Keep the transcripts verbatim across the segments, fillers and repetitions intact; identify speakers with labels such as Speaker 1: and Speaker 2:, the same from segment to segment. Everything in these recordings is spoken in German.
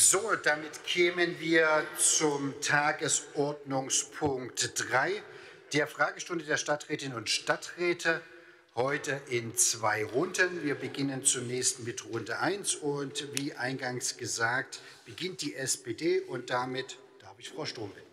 Speaker 1: So, damit kämen wir zum Tagesordnungspunkt drei, der Fragestunde der Stadträtinnen und Stadträte, heute in zwei Runden. Wir beginnen zunächst mit Runde eins und wie eingangs gesagt, beginnt die S P D und damit darf ich Frau Sturm bitten.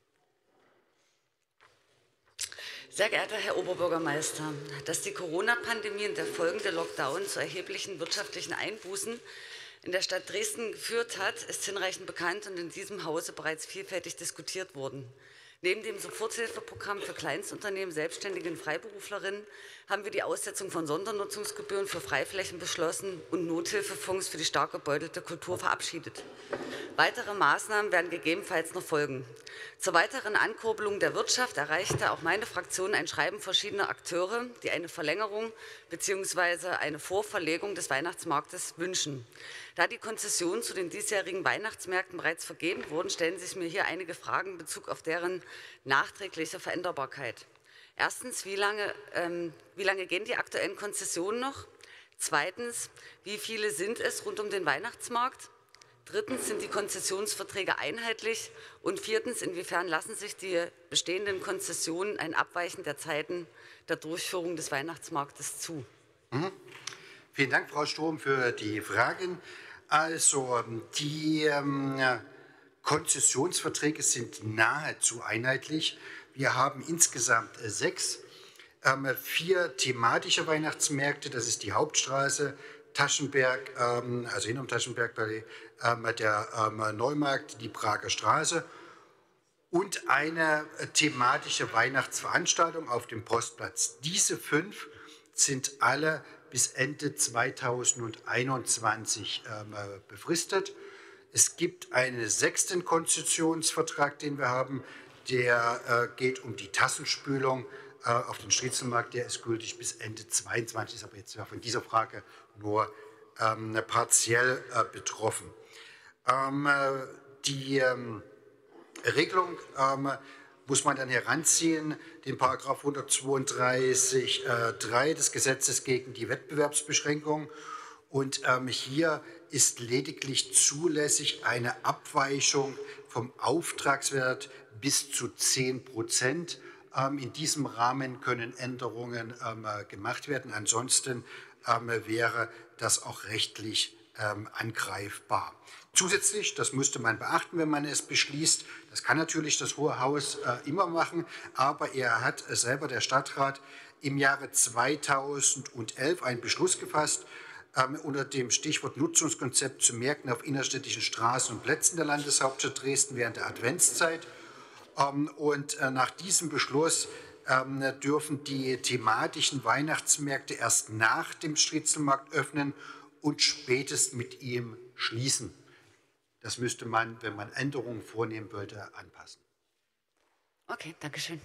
Speaker 2: Sehr geehrter Herr Oberbürgermeister, dass die Corona-Pandemie und der folgende Lockdown zu erheblichen wirtschaftlichen Einbußen in der Stadt Dresden geführt hat, ist hinreichend bekannt und in diesem Hause bereits vielfältig diskutiert worden. Neben dem Soforthilfeprogramm für Kleinstunternehmen, Selbstständige und Freiberuflerinnen haben wir die Aussetzung von Sondernutzungsgebühren für Freiflächen beschlossen und Nothilfefonds für die stark gebeutelte Kultur verabschiedet. Weitere Maßnahmen werden gegebenenfalls noch folgen. Zur weiteren Ankurbelung der Wirtschaft erreichte auch meine Fraktion ein Schreiben verschiedener Akteure, die eine Verlängerung bzw. eine Vorverlegung des Weihnachtsmarktes wünschen. Da die Konzessionen zu den diesjährigen Weihnachtsmärkten bereits vergeben wurden, stellen sich mir hier einige Fragen in Bezug auf deren nachträgliche Veränderbarkeit. Erstens, wie lange, ähm, wie lange gehen die aktuellen Konzessionen noch? Zweitens, wie viele sind es rund um den Weihnachtsmarkt? Drittens, sind die Konzessionsverträge einheitlich? Und viertens, inwiefern lassen sich die bestehenden Konzessionen ein Abweichen der Zeiten der Durchführung des Weihnachtsmarktes zu?
Speaker 1: Mhm. Vielen Dank, Frau Sturm, für die Fragen. Also, die ähm, Konzessionsverträge sind nahezu einheitlich. Wir haben insgesamt äh, sechs, ähm, vier thematische Weihnachtsmärkte. Das ist die Hauptstraße, Taschenberg, ähm, also hinterm Taschenberg, bei, ähm, der ähm, Neumarkt, die Prager Straße und eine äh, thematische Weihnachtsveranstaltung auf dem Postplatz. Diese fünf sind alle bis Ende zweitausendeinundzwanzig ähm, befristet. Es gibt einen sechsten Konzessionsvertrag, den wir haben, der äh, geht um die Tassenspülung äh, auf den Striezelmarkt, der ist gültig bis Ende zweitausendzweiundzwanzig, ist aber jetzt von dieser Frage nur ähm, partiell äh, betroffen. Ähm, äh, die ähm, Regelung ähm, muss man dann heranziehen, den Paragraph hundertzweiunddreißig Absatz drei des Gesetzes gegen die Wettbewerbsbeschränkung. Und ähm, hier ist lediglich zulässig eine Abweichung vom Auftragswert bis zu zehn Prozent. Ähm, in diesem Rahmen können Änderungen ähm, gemacht werden. Ansonsten ähm, wäre das auch rechtlich ähm, angreifbar. Zusätzlich, das müsste man beachten, wenn man es beschließt, das kann natürlich das Hohe Haus äh, immer machen, aber er hat äh, selber, der Stadtrat, im Jahre zweitausendelf einen Beschluss gefasst ähm, unter dem Stichwort Nutzungskonzept zu Märkten auf innerstädtischen Straßen und Plätzen der Landeshauptstadt Dresden während der Adventszeit. Ähm, und äh, nach diesem Beschluss ähm, dürfen die thematischen Weihnachtsmärkte erst nach dem Striezelmarkt öffnen und spätestens mit ihm schließen. Das müsste man, wenn man Änderungen vornehmen wollte, anpassen.
Speaker 2: Okay, danke schön.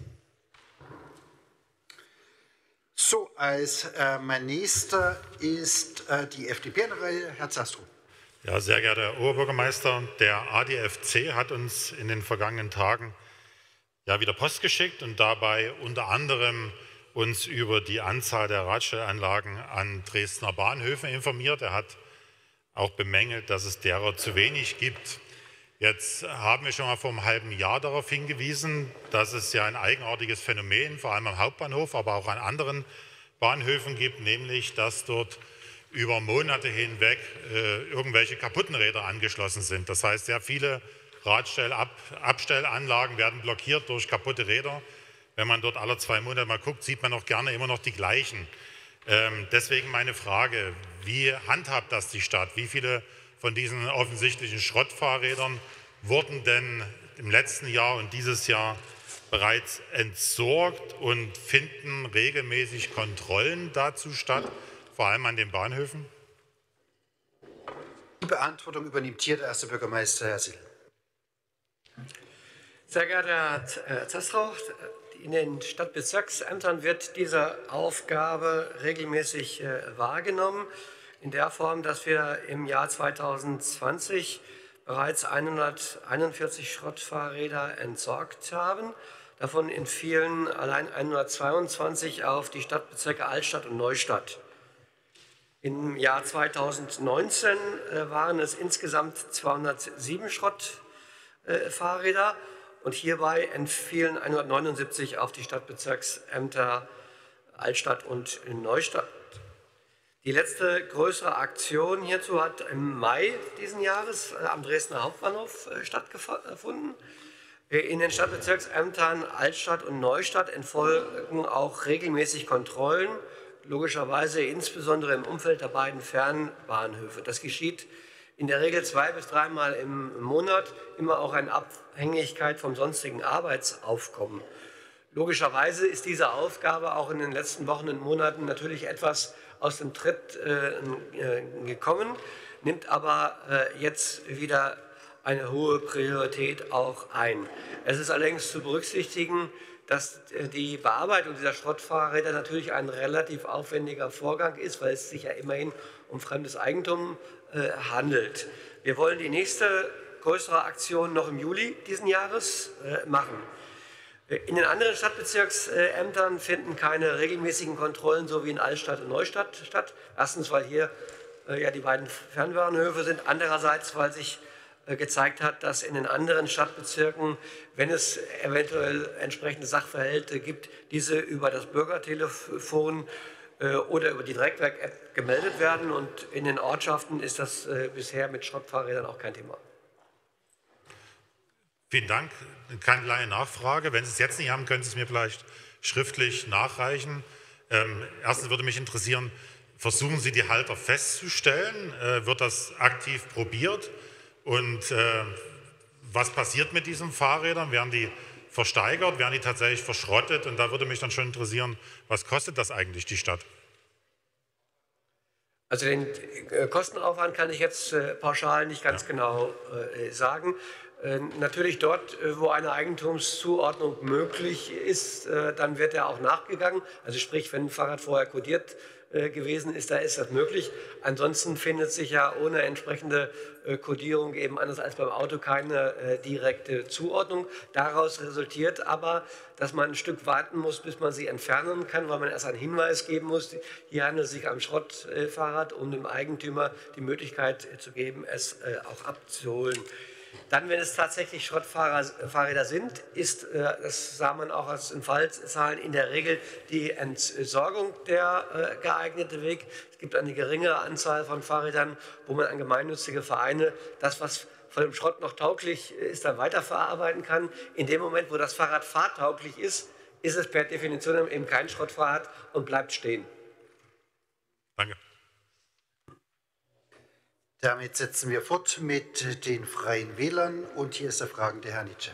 Speaker 1: So, als äh, mein nächster ist äh, die F D P in der Reihe, Herr Zastrow.
Speaker 3: Ja, sehr geehrter Herr Oberbürgermeister, der A D F C hat uns in den vergangenen Tagen ja wieder Post geschickt und dabei unter anderem uns über die Anzahl der Radstellanlagen an Dresdner Bahnhöfen informiert. Er hat auch bemängelt, dass es derer zu wenig gibt. Jetzt haben wir schon mal vor einem halben Jahr darauf hingewiesen, dass es ja ein eigenartiges Phänomen, vor allem am Hauptbahnhof, aber auch an anderen Bahnhöfen gibt, nämlich dass dort über Monate hinweg äh, irgendwelche kaputten Räder angeschlossen sind. Das heißt, sehr viele Radstellabstellanlagen werden blockiert durch kaputte Räder. Wenn man dort alle zwei Monate mal guckt, sieht man auch gerne immer noch die gleichen. Ähm, deswegen meine Frage, wie handhabt das die Stadt? Wie viele von diesen offensichtlichen Schrottfahrrädern wurden denn im letzten Jahr und dieses Jahr bereits entsorgt und finden regelmäßig Kontrollen dazu statt, vor allem an den Bahnhöfen?
Speaker 1: Die Beantwortung übernimmt hier der erste Bürgermeister, Herr Sill.
Speaker 4: Sehr geehrter Herr Zastrow, in den Stadtbezirksämtern wird diese Aufgabe regelmäßig äh, wahrgenommen, in der Form, dass wir im Jahr zweitausendzwanzig bereits hunderteinundvierzig Schrottfahrräder entsorgt haben, davon in vielen allein hundertzweiundzwanzig auf die Stadtbezirke Altstadt und Neustadt. Im Jahr zweitausendneunzehn waren es insgesamt zweihundertsieben Schrottfahrräder und hierbei entfielen hundertneunundsiebzig auf die Stadtbezirksämter Altstadt und Neustadt. Die letzte größere Aktion hierzu hat im Mai diesen Jahres am Dresdner Hauptbahnhof stattgefunden. In den Stadtbezirksämtern Altstadt und Neustadt entfolgen auch regelmäßig Kontrollen, logischerweise insbesondere im Umfeld der beiden Fernbahnhöfe. Das geschieht in der Regel zwei bis dreimal im Monat, immer auch in Abhängigkeit vom sonstigen Arbeitsaufkommen. Logischerweise ist diese Aufgabe auch in den letzten Wochen und Monaten natürlich etwas aus dem Tritt äh, gekommen, nimmt aber äh, jetzt wieder eine hohe Priorität auch ein. Es ist allerdings zu berücksichtigen, dass die Bearbeitung dieser Schrottfahrräder natürlich ein relativ aufwendiger Vorgang ist, weil es sich ja immerhin um fremdes Eigentum äh, handelt. Wir wollen die nächste größere Aktion noch im Juli diesen Jahres äh, machen. In den anderen Stadtbezirksämtern finden keine regelmäßigen Kontrollen, so wie in Altstadt und Neustadt, statt. Erstens, weil hier äh, ja die beiden Fernbahnhöfe sind. Andererseits, weil sich äh, gezeigt hat, dass in den anderen Stadtbezirken, wenn es eventuell entsprechende Sachverhalte gibt, diese über das Bürgertelefon äh, oder über die Dreckwerk-App gemeldet werden. Und in den Ortschaften ist das äh, bisher mit Schrottfahrrädern auch kein Thema.
Speaker 3: Vielen Dank. Eine kleine Nachfrage. Wenn Sie es jetzt nicht haben, können Sie es mir vielleicht schriftlich nachreichen. Ähm, erstens würde mich interessieren, versuchen Sie die Halter festzustellen? Äh, wird das aktiv probiert? Und äh, was passiert mit diesen Fahrrädern? Werden die versteigert? Werden die tatsächlich verschrottet? Und da würde mich dann schon interessieren, was kostet das eigentlich die Stadt?
Speaker 4: Also den äh, Kostenaufwand kann ich jetzt äh, pauschal nicht ganz ja. genau äh, sagen. Äh, natürlich dort, äh, wo eine Eigentumszuordnung möglich ist, äh, dann wird er auch nachgegangen. Also sprich, wenn ein Fahrrad vorher kodiert äh, gewesen ist, da ist das möglich. Ansonsten findet sich ja ohne entsprechende äh, Kodierung eben anders als beim Auto keine äh, direkte Zuordnung. Daraus resultiert aber, dass man ein Stück warten muss, bis man sie entfernen kann, weil man erst einen Hinweis geben muss. Hier handelt es sich um ein Schrottfahrrad, um dem Eigentümer die Möglichkeit zu geben, es äh, auch abzuholen. Dann, wenn es tatsächlich Schrottfahrräder sind, ist, das sah man auch aus den Fallzahlen, in der Regel die Entsorgung der geeignete Weg. Es gibt eine geringere Anzahl von Fahrrädern, wo man an gemeinnützige Vereine das, was von dem Schrott noch tauglich ist, dann weiterverarbeiten kann. In dem Moment, wo das Fahrrad fahrtauglich ist, ist es per Definition eben kein Schrottfahrrad und bleibt stehen.
Speaker 3: Danke.
Speaker 1: Damit setzen wir fort mit den Freien Wählern. Und hier ist der fragende Herr Nitsche.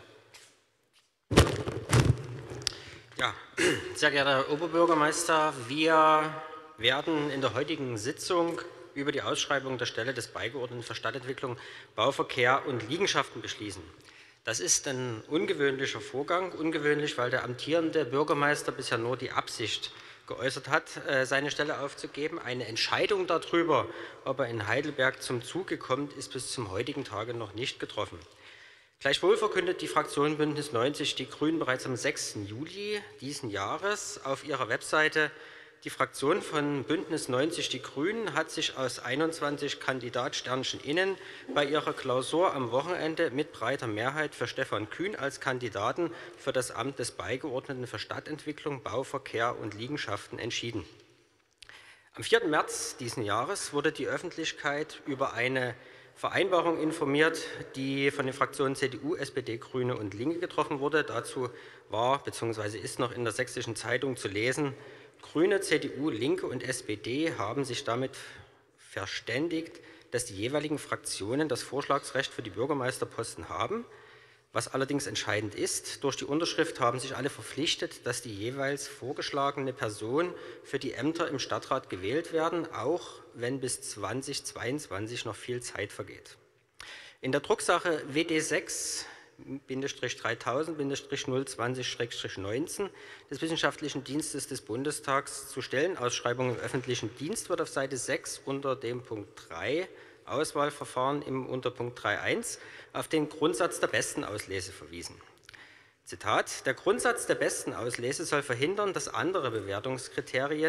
Speaker 5: Ja, sehr geehrter Herr Oberbürgermeister, wir werden in der heutigen Sitzung über die Ausschreibung der Stelle des Beigeordneten für Stadtentwicklung, Bauverkehr und Liegenschaften beschließen. Das ist ein ungewöhnlicher Vorgang, ungewöhnlich, weil der amtierende Bürgermeister bisher nur die Absicht geäußert hat, seine Stelle aufzugeben. Eine Entscheidung darüber, ob er in Heidelberg zum Zuge kommt, ist bis zum heutigen Tage noch nicht getroffen. Gleichwohl verkündet die Fraktion Bündnis neunzig Die Grünen bereits am sechsten Juli diesen Jahres auf ihrer Webseite: Die Fraktion von Bündnis neunzig Die Grünen hat sich aus einundzwanzig Kandidat-Sternchen innen bei ihrer Klausur am Wochenende mit breiter Mehrheit für Stefan Kühn als Kandidaten für das Amt des Beigeordneten für Stadtentwicklung, Bauverkehr und Liegenschaften entschieden. Am vierten März diesen Jahres wurde die Öffentlichkeit über eine Vereinbarung informiert, die von den Fraktionen C D U, S P D, Grüne und Linke getroffen wurde. Dazu war bzw. ist noch in der Sächsischen Zeitung zu lesen: Grüne, C D U, Linke und S P D haben sich damit verständigt, dass die jeweiligen Fraktionen das Vorschlagsrecht für die Bürgermeisterposten haben. Was allerdings entscheidend ist, durch die Unterschrift haben sich alle verpflichtet, dass die jeweils vorgeschlagene Person für die Ämter im Stadtrat gewählt werden, auch wenn bis zweitausendzweiundzwanzig noch viel Zeit vergeht. In der Drucksache W D sechs dreitausend null zwanzig neunzehn des Wissenschaftlichen Dienstes des Bundestags zu Stellenausschreibungen im öffentlichen Dienst wird auf Seite sechs unter dem Punkt drei Auswahlverfahren im Unterpunkt drei Punkt eins auf den Grundsatz der besten Auslese verwiesen. Zitat: Der Grundsatz der besten Auslese soll verhindern, dass andere Bewertungskriterien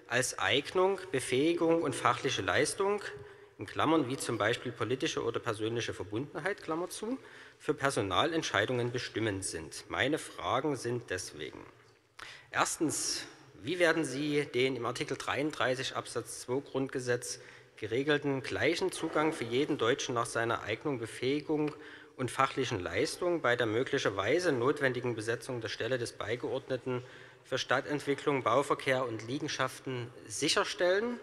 Speaker 5: als Eignung, Befähigung und fachliche Leistung, in Klammern wie zum Beispiel politische oder persönliche Verbundenheit, Klammer zu, für Personalentscheidungen bestimmend sind. Meine Fragen sind deswegen: Erstens, wie werden Sie den im Artikel dreiunddreißig Absatz zwei Grundgesetz geregelten gleichen Zugang für jeden Deutschen nach seiner Eignung, Befähigung und fachlichen Leistung bei der möglicherweise notwendigen Besetzung der Stelle des Beigeordneten für Stadtentwicklung, Bauverkehr und Liegenschaften sicherstellen?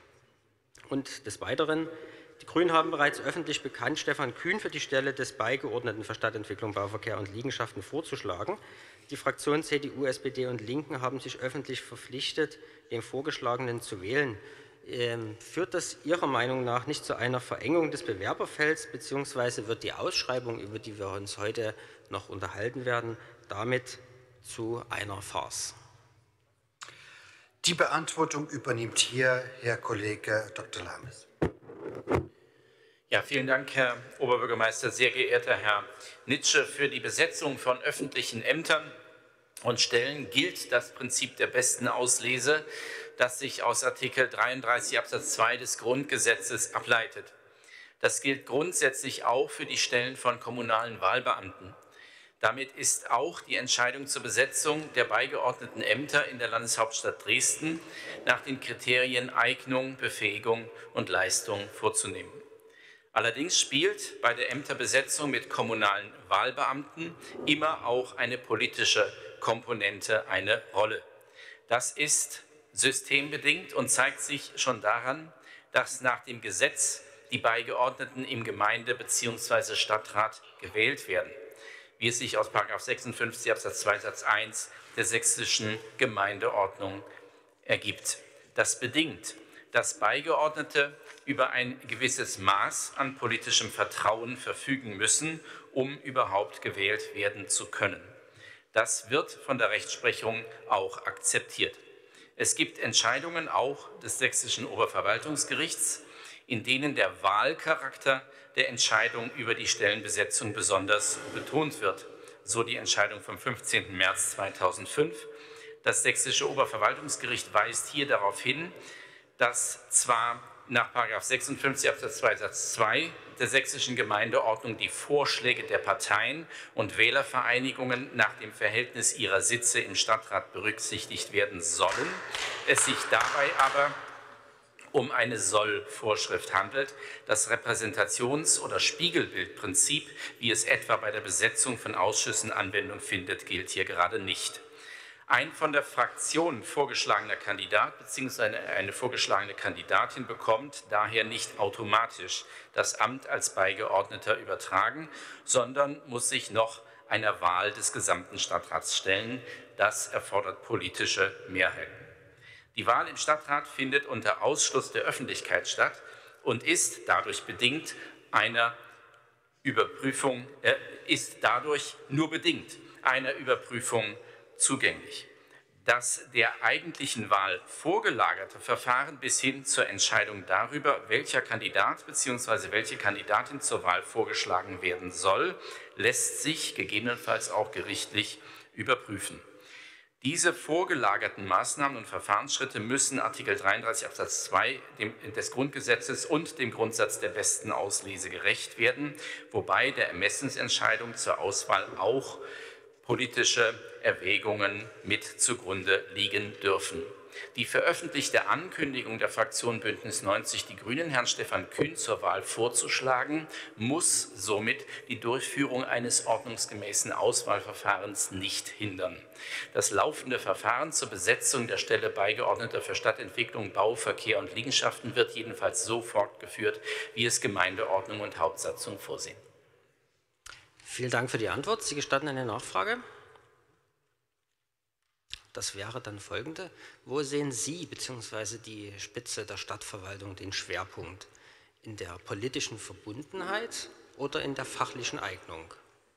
Speaker 5: Und des Weiteren, die Grünen haben bereits öffentlich bekannt, Stefan Kühn für die Stelle des Beigeordneten für Stadtentwicklung, Bauverkehr und Liegenschaften vorzuschlagen. Die Fraktionen C D U, S P D und Linken haben sich öffentlich verpflichtet, den Vorgeschlagenen zu wählen. Ähm, führt das Ihrer Meinung nach nicht zu einer Verengung des Bewerberfelds, beziehungsweise wird die Ausschreibung, über die wir uns heute noch unterhalten werden, damit zu einer Farce?
Speaker 1: Die Beantwortung übernimmt hier Herr Kollege Doktor Lames.
Speaker 6: Ja, vielen Dank, Herr Oberbürgermeister. Sehr geehrter Herr Nitsche, für die Besetzung von öffentlichen Ämtern und Stellen gilt das Prinzip der besten Auslese, das sich aus Artikel dreiunddreißig Absatz zwei des Grundgesetzes ableitet. Das gilt grundsätzlich auch für die Stellen von kommunalen Wahlbeamten. Damit ist auch die Entscheidung zur Besetzung der beigeordneten Ämter in der Landeshauptstadt Dresden nach den Kriterien Eignung, Befähigung und Leistung vorzunehmen. Allerdings spielt bei der Ämterbesetzung mit kommunalen Wahlbeamten immer auch eine politische Komponente eine Rolle. Das ist systembedingt und zeigt sich schon daran, dass nach dem Gesetz die Beigeordneten im Gemeinde- bzw. Stadtrat gewählt werden, wie es sich aus Paragraph sechsundfünfzig Absatz zwei Satz eins der sächsischen Gemeindeordnung ergibt. Das bedingt, dass Beigeordnete über ein gewisses Maß an politischem Vertrauen verfügen müssen, um überhaupt gewählt werden zu können. Das wird von der Rechtsprechung auch akzeptiert. Es gibt Entscheidungen auch des Sächsischen Oberverwaltungsgerichts, in denen der Wahlcharakter der Entscheidung über die Stellenbesetzung besonders betont wird. So die Entscheidung vom fünfzehnten März zweitausendfünf. Das Sächsische Oberverwaltungsgericht weist hier darauf hin, dass zwar nach Paragraph sechsundfünfzig Absatz zwei Satz zwei der sächsischen Gemeindeordnung die Vorschläge der Parteien und Wählervereinigungen nach dem Verhältnis ihrer Sitze im Stadtrat berücksichtigt werden sollen, es sich dabei aber um eine Soll-Vorschrift handelt. Das Repräsentations- oder Spiegelbildprinzip, wie es etwa bei der Besetzung von Ausschüssen Anwendung findet, gilt hier gerade nicht. Ein von der Fraktion vorgeschlagener Kandidat bzw. eine vorgeschlagene Kandidatin bekommt daher nicht automatisch das Amt als Beigeordneter übertragen, sondern muss sich noch einer Wahl des gesamten Stadtrats stellen. Das erfordert politische Mehrheiten. Die Wahl im Stadtrat findet unter Ausschluss der Öffentlichkeit statt und ist dadurch bedingt einer Überprüfung, äh, ist dadurch nur bedingt einer Überprüfung zugänglich. Das der eigentlichen Wahl vorgelagerte Verfahren bis hin zur Entscheidung darüber, welcher Kandidat bzw. welche Kandidatin zur Wahl vorgeschlagen werden soll, lässt sich gegebenenfalls auch gerichtlich überprüfen. Diese vorgelagerten Maßnahmen und Verfahrensschritte müssen Artikel dreiunddreißig Absatz zwei des Grundgesetzes und dem Grundsatz der besten Auslese gerecht werden, wobei der Ermessensentscheidung zur Auswahl auch politische Erwägungen mit zugrunde liegen dürfen. Die veröffentlichte Ankündigung der Fraktion Bündnis neunzig Die Grünen, Herrn Stefan Kühn zur Wahl vorzuschlagen, muss somit die Durchführung eines ordnungsgemäßen Auswahlverfahrens nicht hindern. Das laufende Verfahren zur Besetzung der Stelle Beigeordneter für Stadtentwicklung, Bau, Verkehr und Liegenschaften wird jedenfalls so fortgeführt, wie es Gemeindeordnung und Hauptsatzung vorsehen.
Speaker 5: Vielen Dank für die Antwort. Sie gestatten eine Nachfrage? Das wäre dann folgende. Wo sehen Sie bzw. die Spitze der Stadtverwaltung den Schwerpunkt? In der politischen Verbundenheit oder in der fachlichen Eignung?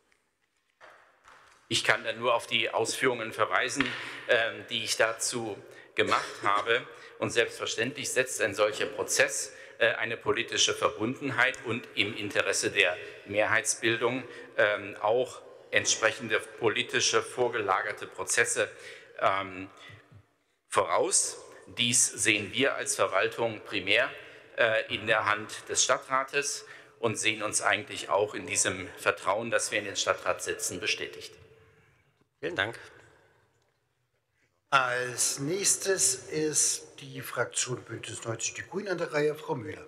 Speaker 6: Ich kann da nur auf die Ausführungen verweisen, äh, die ich dazu gemacht habe. Und selbstverständlich setzt ein solcher Prozess äh, eine politische Verbundenheit und im Interesse der Mehrheitsbildung äh, auch entsprechende politische vorgelagerte Prozesse ähm, voraus. Dies sehen wir als Verwaltung primär in der Hand des Stadtrates und sehen uns eigentlich auch in diesem Vertrauen, das wir in den Stadtrat setzen, bestätigt.
Speaker 5: Vielen Dank.
Speaker 1: Als nächstes ist die Fraktion Bündnis neunzig Die Grünen an der Reihe. Frau Müller.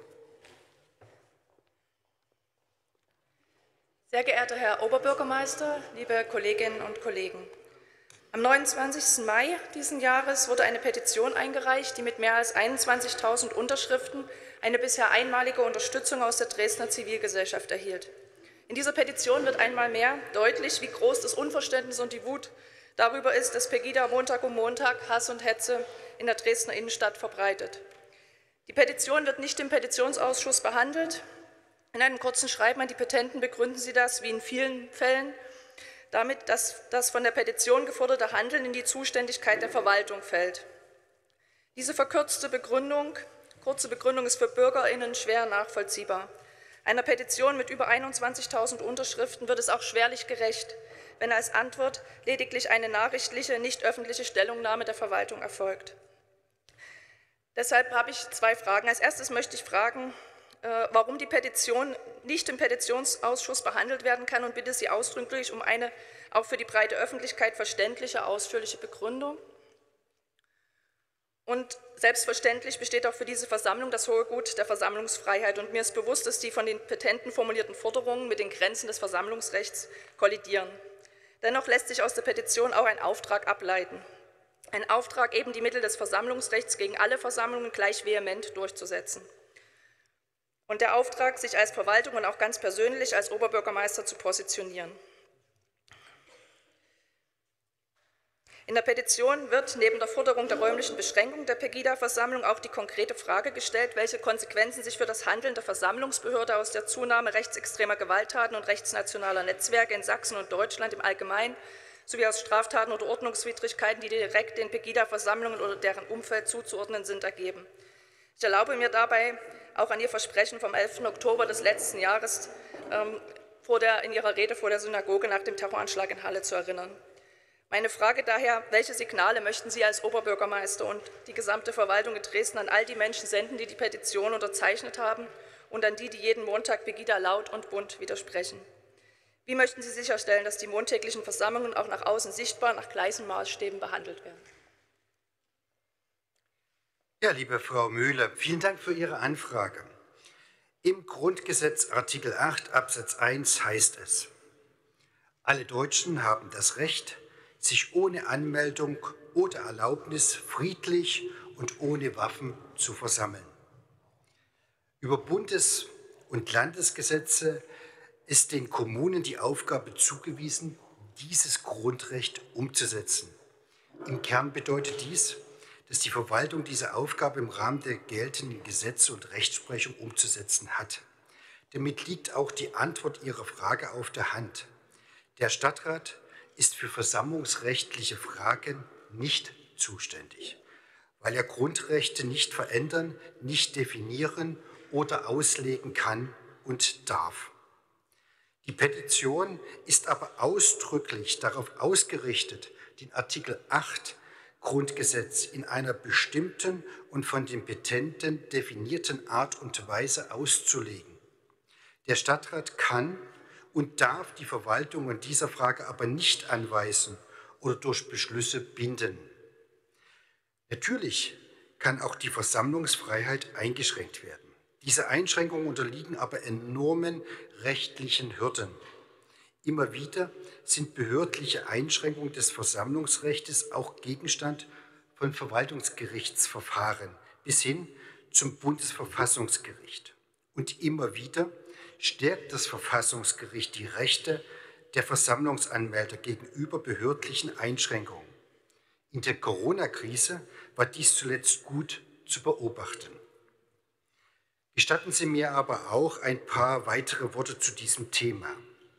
Speaker 7: Sehr geehrter Herr Oberbürgermeister, liebe Kolleginnen und Kollegen! Am neunundzwanzigsten Mai diesen Jahres wurde eine Petition eingereicht, die mit mehr als einundzwanzigtausend Unterschriften eine bisher einmalige Unterstützung aus der Dresdner Zivilgesellschaft erhielt. In dieser Petition wird einmal mehr deutlich, wie groß das Unverständnis und die Wut darüber ist, dass Pegida Montag um Montag Hass und Hetze in der Dresdner Innenstadt verbreitet. Die Petition wird nicht im Petitionsausschuss behandelt. In einem kurzen Schreiben an die Petenten begründen sie das, wie in vielen Fällen, damit, dass das von der Petition geforderte Handeln in die Zuständigkeit der Verwaltung fällt. Diese verkürzte Begründung, kurze Begründung ist für BürgerInnen schwer nachvollziehbar. Einer Petition mit über einundzwanzigtausend Unterschriften wird es auch schwerlich gerecht, wenn als Antwort lediglich eine nachrichtliche, nicht öffentliche Stellungnahme der Verwaltung erfolgt. Deshalb habe ich zwei Fragen. Als erstes möchte ich fragen, warum die Petition nicht im Petitionsausschuss behandelt werden kann, und bitte Sie ausdrücklich um eine auch für die breite Öffentlichkeit verständliche, ausführliche Begründung. Und selbstverständlich besteht auch für diese Versammlung das hohe Gut der Versammlungsfreiheit. Und mir ist bewusst, dass die von den Petenten formulierten Forderungen mit den Grenzen des Versammlungsrechts kollidieren. Dennoch lässt sich aus der Petition auch ein Auftrag ableiten. Ein Auftrag, eben die Mittel des Versammlungsrechts gegen alle Versammlungen gleich vehement durchzusetzen. Und der Auftrag, sich als Verwaltung und auch ganz persönlich als Oberbürgermeister zu positionieren. In der Petition wird neben der Forderung der räumlichen Beschränkung der Pegida-Versammlung auch die konkrete Frage gestellt, welche Konsequenzen sich für das Handeln der Versammlungsbehörde aus der Zunahme rechtsextremer Gewalttaten und rechtsnationaler Netzwerke in Sachsen und Deutschland im Allgemeinen sowie aus Straftaten oder Ordnungswidrigkeiten, die direkt den Pegida-Versammlungen oder deren Umfeld zuzuordnen sind, ergeben. Ich erlaube mir dabei auch an Ihr Versprechen vom elften Oktober des letzten Jahres ähm, vor der, in Ihrer Rede vor der Synagoge nach dem Terroranschlag in Halle zu erinnern. Meine Frage daher, welche Signale möchten Sie als Oberbürgermeister und die gesamte Verwaltung in Dresden an all die Menschen senden, die die Petition unterzeichnet haben, und an die, die jeden Montag Pegida laut und bunt widersprechen? Wie möchten Sie sicherstellen, dass die montäglichen Versammlungen auch nach außen sichtbar nach gleichen Maßstäben behandelt werden?
Speaker 1: Ja, liebe Frau Müller, vielen Dank für Ihre Anfrage. Im Grundgesetz Artikel acht Absatz eins heißt es: Alle Deutschen haben das Recht, sich ohne Anmeldung oder Erlaubnis friedlich und ohne Waffen zu versammeln. Über Bundes- und Landesgesetze ist den Kommunen die Aufgabe zugewiesen, dieses Grundrecht umzusetzen. Im Kern bedeutet dies, dass die Verwaltung diese Aufgabe im Rahmen der geltenden Gesetze und Rechtsprechung umzusetzen hat. Damit liegt auch die Antwort Ihrer Frage auf der Hand. Der Stadtrat ist für versammlungsrechtliche Fragen nicht zuständig, weil er Grundrechte nicht verändern, nicht definieren oder auslegen kann und darf. Die Petition ist aber ausdrücklich darauf ausgerichtet, den Artikel acht Grundgesetz in einer bestimmten und von den Petenten definierten Art und Weise auszulegen. Der Stadtrat kann und darf die Verwaltung in dieser Frage aber nicht anweisen oder durch Beschlüsse binden. Natürlich kann auch die Versammlungsfreiheit eingeschränkt werden. Diese Einschränkungen unterliegen aber enormen rechtlichen Hürden. Immer wieder sind behördliche Einschränkungen des Versammlungsrechts auch Gegenstand von Verwaltungsgerichtsverfahren bis hin zum Bundesverfassungsgericht. Und immer wieder stärkt das Verfassungsgericht die Rechte der Versammlungsanmelder gegenüber behördlichen Einschränkungen. In der Corona-Krise war dies zuletzt gut zu beobachten. Gestatten Sie mir aber auch ein paar weitere Worte zu diesem Thema.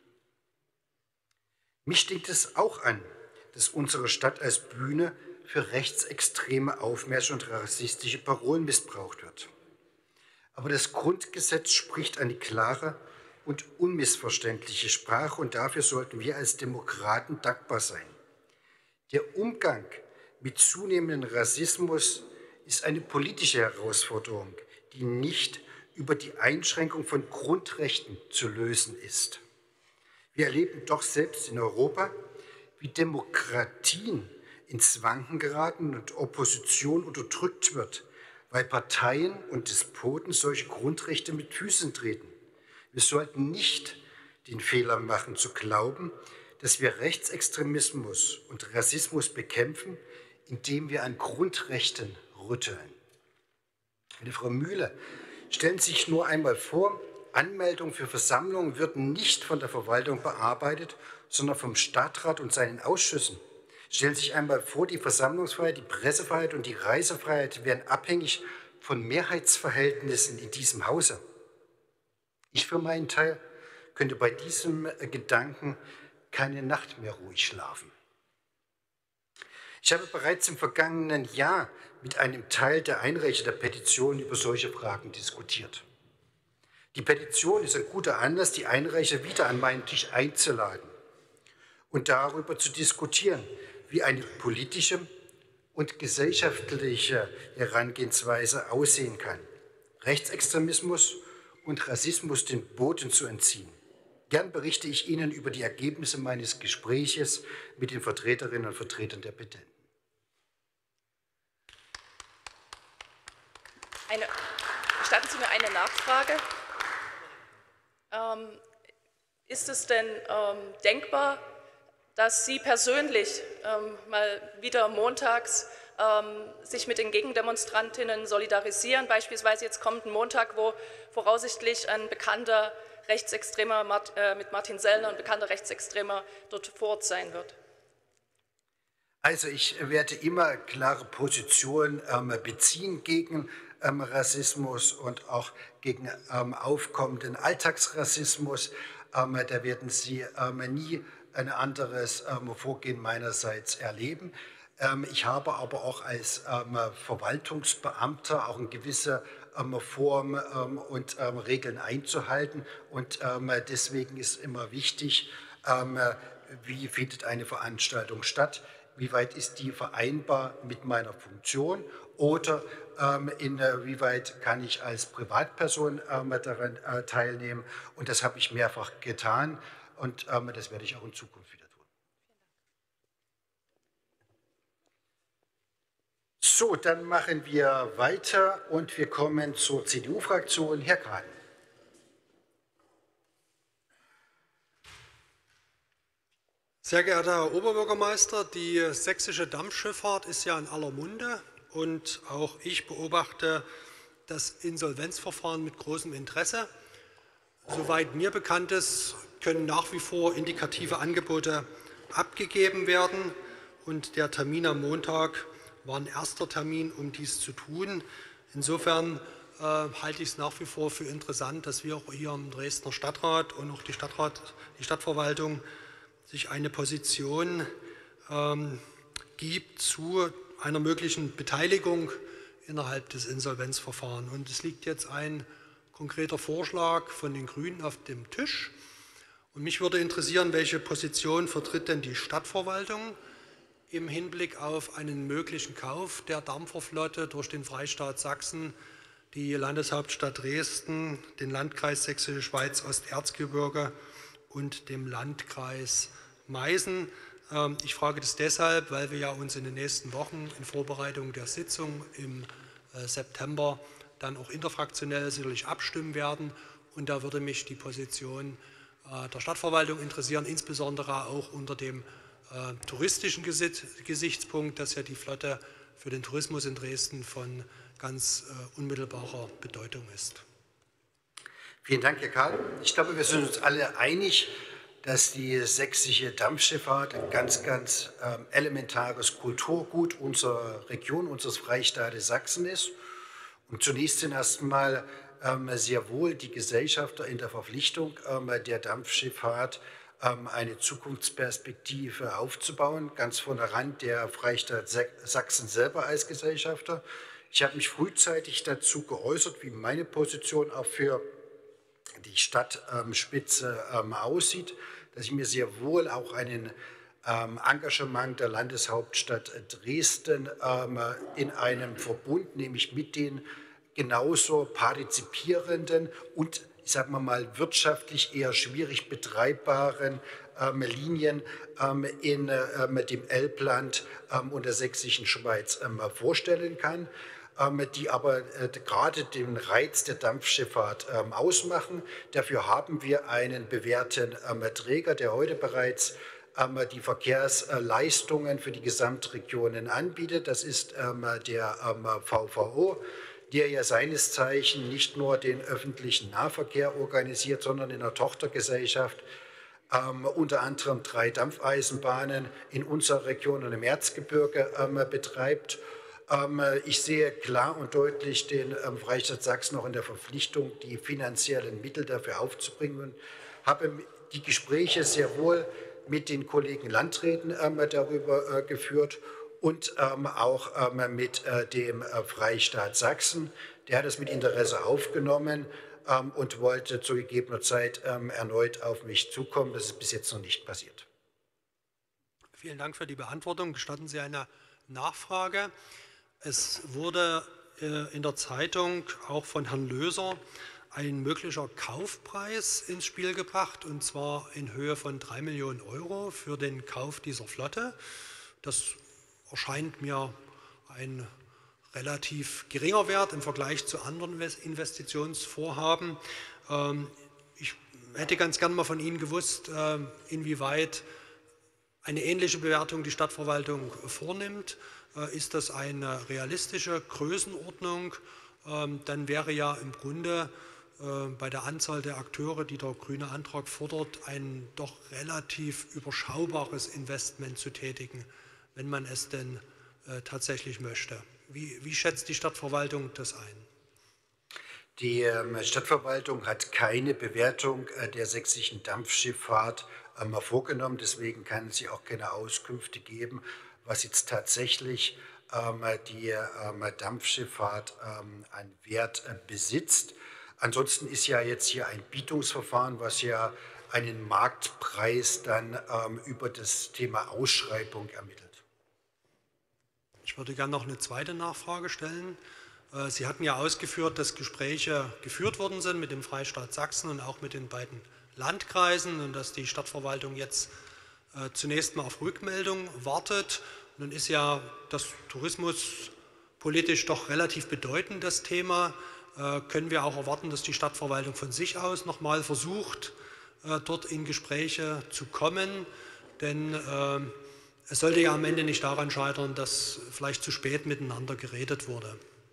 Speaker 1: Mich stinkt es auch an, dass unsere Stadt als Bühne für rechtsextreme Aufmärsche und rassistische Parolen missbraucht wird. Aber das Grundgesetz spricht eine klare und unmissverständliche Sprache, und dafür sollten wir als Demokraten dankbar sein. Der Umgang mit zunehmendem Rassismus ist eine politische Herausforderung, die nicht über die Einschränkung von Grundrechten zu lösen ist. Wir erleben doch selbst in Europa, wie Demokratien ins Wanken geraten und Opposition unterdrückt wird, weil Parteien und Despoten solche Grundrechte mit Füßen treten. Wir sollten nicht den Fehler machen, zu glauben, dass wir Rechtsextremismus und Rassismus bekämpfen, indem wir an Grundrechten rütteln. Meine Frau Mühle, stellen Sie sich nur einmal vor, Anmeldungen für Versammlungen würden nicht von der Verwaltung bearbeitet, sondern vom Stadtrat und seinen Ausschüssen. Stellen Sie sich einmal vor, die Versammlungsfreiheit, die Pressefreiheit und die Reisefreiheit wären abhängig von Mehrheitsverhältnissen in diesem Hause. Ich für meinen Teil könnte bei diesem Gedanken keine Nacht mehr ruhig schlafen. Ich habe bereits im vergangenen Jahr mit einem Teil der Einreicher der Petition über solche Fragen diskutiert. Die Petition ist ein guter Anlass, die Einreicher wieder an meinen Tisch einzuladen und darüber zu diskutieren, wie eine politische und gesellschaftliche Herangehensweise aussehen kann, Rechtsextremismus und Rassismus den Boden zu entziehen. Gern berichte ich Ihnen über die Ergebnisse meines Gespräches mit den Vertreterinnen und Vertretern der Petenten.
Speaker 7: Eine, gestatten Sie mir eine Nachfrage. Ähm, ist es denn ähm, denkbar, dass Sie persönlich ähm, mal wieder montags ähm, sich mit den Gegendemonstrantinnen solidarisieren, beispielsweise jetzt kommenden Montag, wo voraussichtlich ein bekannter Rechtsextremer mit Martin Sellner, ein bekannter Rechtsextremer, dort vor Ort sein wird?
Speaker 1: Also ich werde immer klare Positionen ähm, beziehen gegen ähm, Rassismus und auch gegen ähm, aufkommenden Alltagsrassismus. Ähm, da werden Sie ähm, nie ein anderes ähm, Vorgehen meinerseits erleben. Ähm, ich habe aber auch als ähm, Verwaltungsbeamter auch eine gewisse ähm, Form ähm, und ähm, Regeln einzuhalten. Und ähm, deswegen ist immer wichtig, ähm, wie findet eine Veranstaltung statt, wie weit ist die vereinbar mit meiner Funktion oder ähm, inwieweit kann ich als Privatperson ähm, daran äh, teilnehmen. Und das habe ich mehrfach getan und ähm, das werde ich auch in Zukunft wieder tun. So, dann machen wir weiter und wir kommen zur C D U-Fraktion. Herr Kahn.
Speaker 8: Sehr geehrter Herr Oberbürgermeister, die sächsische Dampfschifffahrt ist ja in aller Munde und auch ich beobachte das Insolvenzverfahren mit großem Interesse. Soweit mir bekannt ist, können nach wie vor indikative Angebote abgegeben werden und der Termin am Montag war ein erster Termin, um dies zu tun. Insofern äh, halte ich es nach wie vor für interessant, dass wir auch hier im Dresdner Stadtrat und auch die, Stadtrat, die Stadtverwaltung sich eine Position ähm, gibt zu einer möglichen Beteiligung innerhalb des Insolvenzverfahrens. Und es liegt jetzt ein konkreter Vorschlag von den Grünen auf dem Tisch. Und mich würde interessieren, welche Position vertritt denn die Stadtverwaltung im Hinblick auf einen möglichen Kauf der Dampferflotte durch den Freistaat Sachsen, die Landeshauptstadt Dresden, den Landkreis Sächsische Schweiz, Osterzgebirge und dem Landkreis Meißen. Ich frage das deshalb, weil wir ja uns in den nächsten Wochen in Vorbereitung der Sitzung im September dann auch interfraktionell sicherlich abstimmen werden. Und da würde mich die Position der Stadtverwaltung interessieren, insbesondere auch unter dem äh, touristischen Gesichtspunkt, dass ja die Flotte für den Tourismus in Dresden von ganz äh, unmittelbarer Bedeutung ist.
Speaker 1: Vielen Dank, Herr Karl. Ich glaube, wir sind uns alle einig, dass die sächsische Dampfschifffahrt ein ganz, ganz ähm, elementares Kulturgut unserer Region, unseres Freistaates Sachsen ist. Und zunächst sind erstmal ähm, sehr wohl die Gesellschafter in der Verpflichtung ähm, der Dampfschifffahrt ähm, eine Zukunftsperspektive aufzubauen, ganz vornherein der Freistaat Sachsen selber als Gesellschafter. Ich habe mich frühzeitig dazu geäußert, wie meine Position auch für die Stadtspitze ähm, aussieht, dass ich mir sehr wohl auch einen ähm, Engagement der Landeshauptstadt Dresden ähm, in einem Verbund, nämlich mit den genauso partizipierenden und, ich sage mal, wirtschaftlich eher schwierig betreibbaren ähm, Linien ähm, in ähm, dem Elbland ähm, und der sächsischen Schweiz ähm, vorstellen kann, ähm, die aber äh, gerade den Reiz der Dampfschifffahrt ähm, ausmachen. Dafür haben wir einen bewährten ähm, Träger, der heute bereits ähm, die Verkehrsleistungen für die Gesamtregionen anbietet. Das ist ähm, der ähm, V V O, der ja seines Zeichens nicht nur den öffentlichen Nahverkehr organisiert, sondern in einer Tochtergesellschaft ähm, unter anderem drei Dampfeisenbahnen in unserer Region und im Erzgebirge ähm, betreibt. Ähm, ich sehe klar und deutlich den ähm, Freistaat Sachsen noch in der Verpflichtung, die finanziellen Mittel dafür aufzubringen und habe die Gespräche sehr wohl mit den Kollegen Landräten ähm, darüber äh, geführt und ähm, auch ähm, mit äh, dem äh, Freistaat Sachsen. Der hat es mit Interesse aufgenommen ähm, und wollte zu gegebener Zeit ähm, erneut auf mich zukommen. Das ist bis jetzt noch nicht passiert.
Speaker 8: Vielen Dank für die Beantwortung. Gestatten Sie eine Nachfrage. Es wurde äh, in der Zeitung auch von Herrn Löser ein möglicher Kaufpreis ins Spiel gebracht, und zwar in Höhe von drei Millionen Euro für den Kauf dieser Flotte. Das erscheint mir ein relativ geringer Wert im Vergleich zu anderen Investitionsvorhaben. Ich hätte ganz gern mal von Ihnen gewusst, inwieweit eine ähnliche Bewertung die Stadtverwaltung vornimmt. Ist das eine realistische Größenordnung? Dann wäre ja im Grunde bei der Anzahl der Akteure, die der grüne Antrag fordert, ein doch relativ überschaubares Investment zu tätigen, wenn man es denn äh, tatsächlich möchte. Wie, wie schätzt die Stadtverwaltung das ein?
Speaker 1: Die ähm, Stadtverwaltung hat keine Bewertung äh, der sächsischen Dampfschifffahrt ähm, vorgenommen. Deswegen kann sie auch keine Auskünfte geben, was jetzt tatsächlich ähm, die ähm, Dampfschifffahrt ähm, an Wert äh, besitzt. Ansonsten ist ja jetzt hier ein Bietungsverfahren, was ja einen Marktpreis dann ähm, über das Thema Ausschreibung ermittelt.
Speaker 8: Ich würde gerne noch eine zweite Nachfrage stellen. Sie hatten ja ausgeführt, dass Gespräche geführt worden sind mit dem Freistaat Sachsen und auch mit den beiden Landkreisen und dass die Stadtverwaltung jetzt zunächst mal auf Rückmeldung wartet. Nun ist ja das Tourismus politisch doch relativ bedeutend, das Thema. Können wir auch erwarten, dass die Stadtverwaltung von sich aus nochmal versucht, dort in Gespräche zu kommen? Denn äh, es sollte ja am Ende nicht daran scheitern, dass vielleicht zu spät miteinander geredet wurde.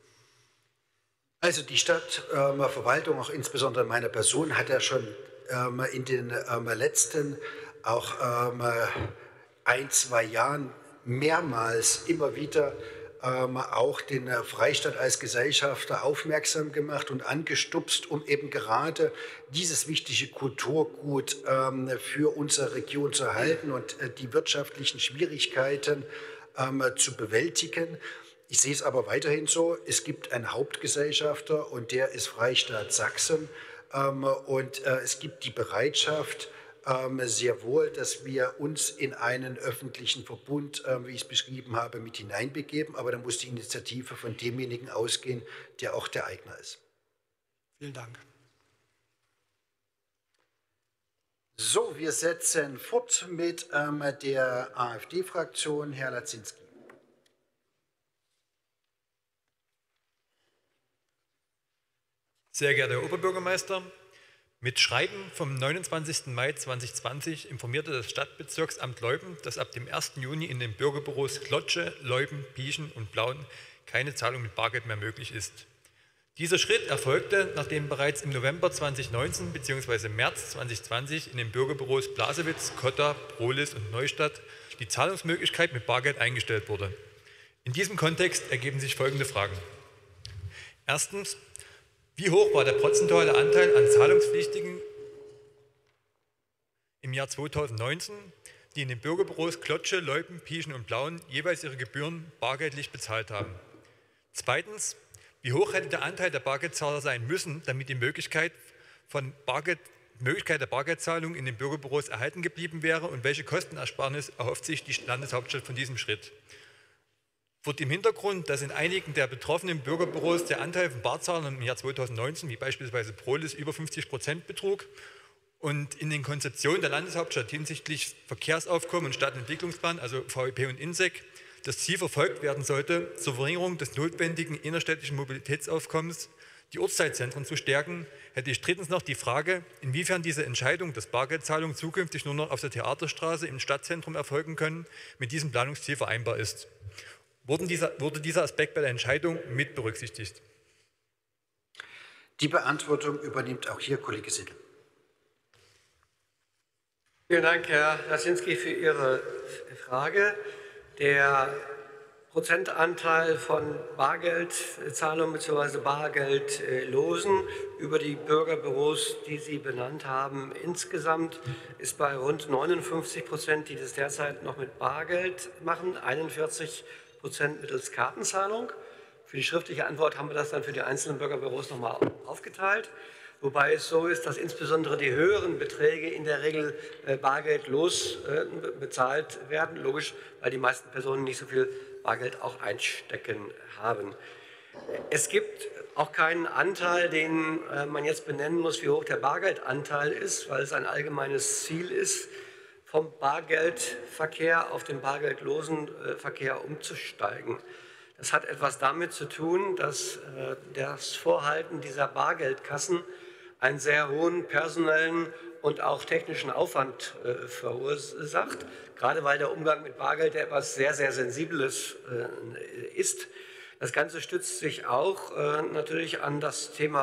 Speaker 1: Also die Stadtverwaltung, auch insbesondere meine Person, hat ja schon ähm, in den ähm, letzten auch ähm, ein, zwei Jahren mehrmals immer wieder ähm, auch den Freistaat als Gesellschafter aufmerksam gemacht und angestupst, um eben gerade dieses wichtige Kulturgut ähm, für unsere Region zu erhalten und äh, die wirtschaftlichen Schwierigkeiten ähm, zu bewältigen. Ich sehe es aber weiterhin so, es gibt einen Hauptgesellschafter und der ist Freistaat Sachsen ähm, und äh, es gibt die Bereitschaft ähm, sehr wohl, dass wir uns in einen öffentlichen Verbund, äh, wie ich es beschrieben habe, mit hineinbegeben, aber dann muss die Initiative von demjenigen ausgehen, der auch der Eigner ist.
Speaker 8: Vielen Dank.
Speaker 1: So, wir setzen fort mit ähm, der AfD-Fraktion, Herr Lazinski.
Speaker 9: Sehr geehrter Herr Oberbürgermeister, mit Schreiben vom neunundzwanzigsten Mai zweitausendzwanzig informierte das Stadtbezirksamt Leuben, dass ab dem ersten Juni in den Bürgerbüros Klotsche, Leuben, Pieschen und Plauen keine Zahlung mit Bargeld mehr möglich ist. Dieser Schritt erfolgte, nachdem bereits im November zweitausendneunzehn bzw. März zweitausendzwanzig in den Bürgerbüros Blasewitz, Kotta, Prohlis und Neustadt die Zahlungsmöglichkeit mit Bargeld eingestellt wurde. In diesem Kontext ergeben sich folgende Fragen. Erstens, wie hoch war der prozentuale Anteil an Zahlungspflichtigen im Jahr zweitausendneunzehn, die in den Bürgerbüros Klotsche, Leuben, Pieschen und Plauen jeweils ihre Gebühren bargeldlich bezahlt haben? Zweitens, wie hoch hätte der Anteil der Bargeldzahler sein müssen, damit die Möglichkeit von Bargeld die Möglichkeit der Bargeldzahlung in den Bürgerbüros erhalten geblieben wäre und welche Kostenersparnis erhofft sich die Landeshauptstadt von diesem Schritt. Vor dem Hintergrund, dass in einigen der betroffenen Bürgerbüros der Anteil von Barzahlern im Jahr zweitausendneunzehn, wie beispielsweise Prolis, über fünfzig Prozent betrug und in den Konzeptionen der Landeshauptstadt hinsichtlich Verkehrsaufkommen und Stadtentwicklungsplan, also V E P und INSEC, das Ziel verfolgt werden sollte, zur Verringerung des notwendigen innerstädtischen Mobilitätsaufkommens die Ortsteilzentren zu stärken, hätte ich drittens noch die Frage, inwiefern diese Entscheidung, dass Bargeldzahlungen zukünftig nur noch auf der Theaterstraße im Stadtzentrum erfolgen können, mit diesem Planungsziel vereinbar ist. Wurde dieser, wurde dieser Aspekt bei der Entscheidung mit berücksichtigt?
Speaker 1: Die Beantwortung übernimmt auch hier Kollege Siddel.
Speaker 4: Vielen Dank, Herr Lasinski, für Ihre Frage. Der Prozentanteil von Bargeldzahlungen bzw. Bargeldlosen über die Bürgerbüros, die Sie benannt haben, insgesamt ist bei rund neunundfünfzig Prozent, die das derzeit noch mit Bargeld machen, einundvierzig Prozent mittels Kartenzahlung. Für die schriftliche Antwort haben wir das dann für die einzelnen Bürgerbüros nochmal aufgeteilt. Wobei es so ist, dass insbesondere die höheren Beträge in der Regel äh, bargeldlos äh, bezahlt werden. Logisch, weil die meisten Personen nicht so viel Bargeld auch einstecken haben. Es gibt auch keinen Anteil, den äh, man jetzt benennen muss, wie hoch der Bargeldanteil ist, weil es ein allgemeines Ziel ist, vom Bargeldverkehr auf den bargeldlosen äh, Verkehr umzusteigen. Das hat etwas damit zu tun, dass äh, das Vorhalten dieser Bargeldkassen einen sehr hohen personellen und auch technischen Aufwand äh, verursacht, gerade weil der Umgang mit Bargeld ja etwas sehr, sehr Sensibles äh, ist. Das Ganze stützt sich auch äh, natürlich an das Thema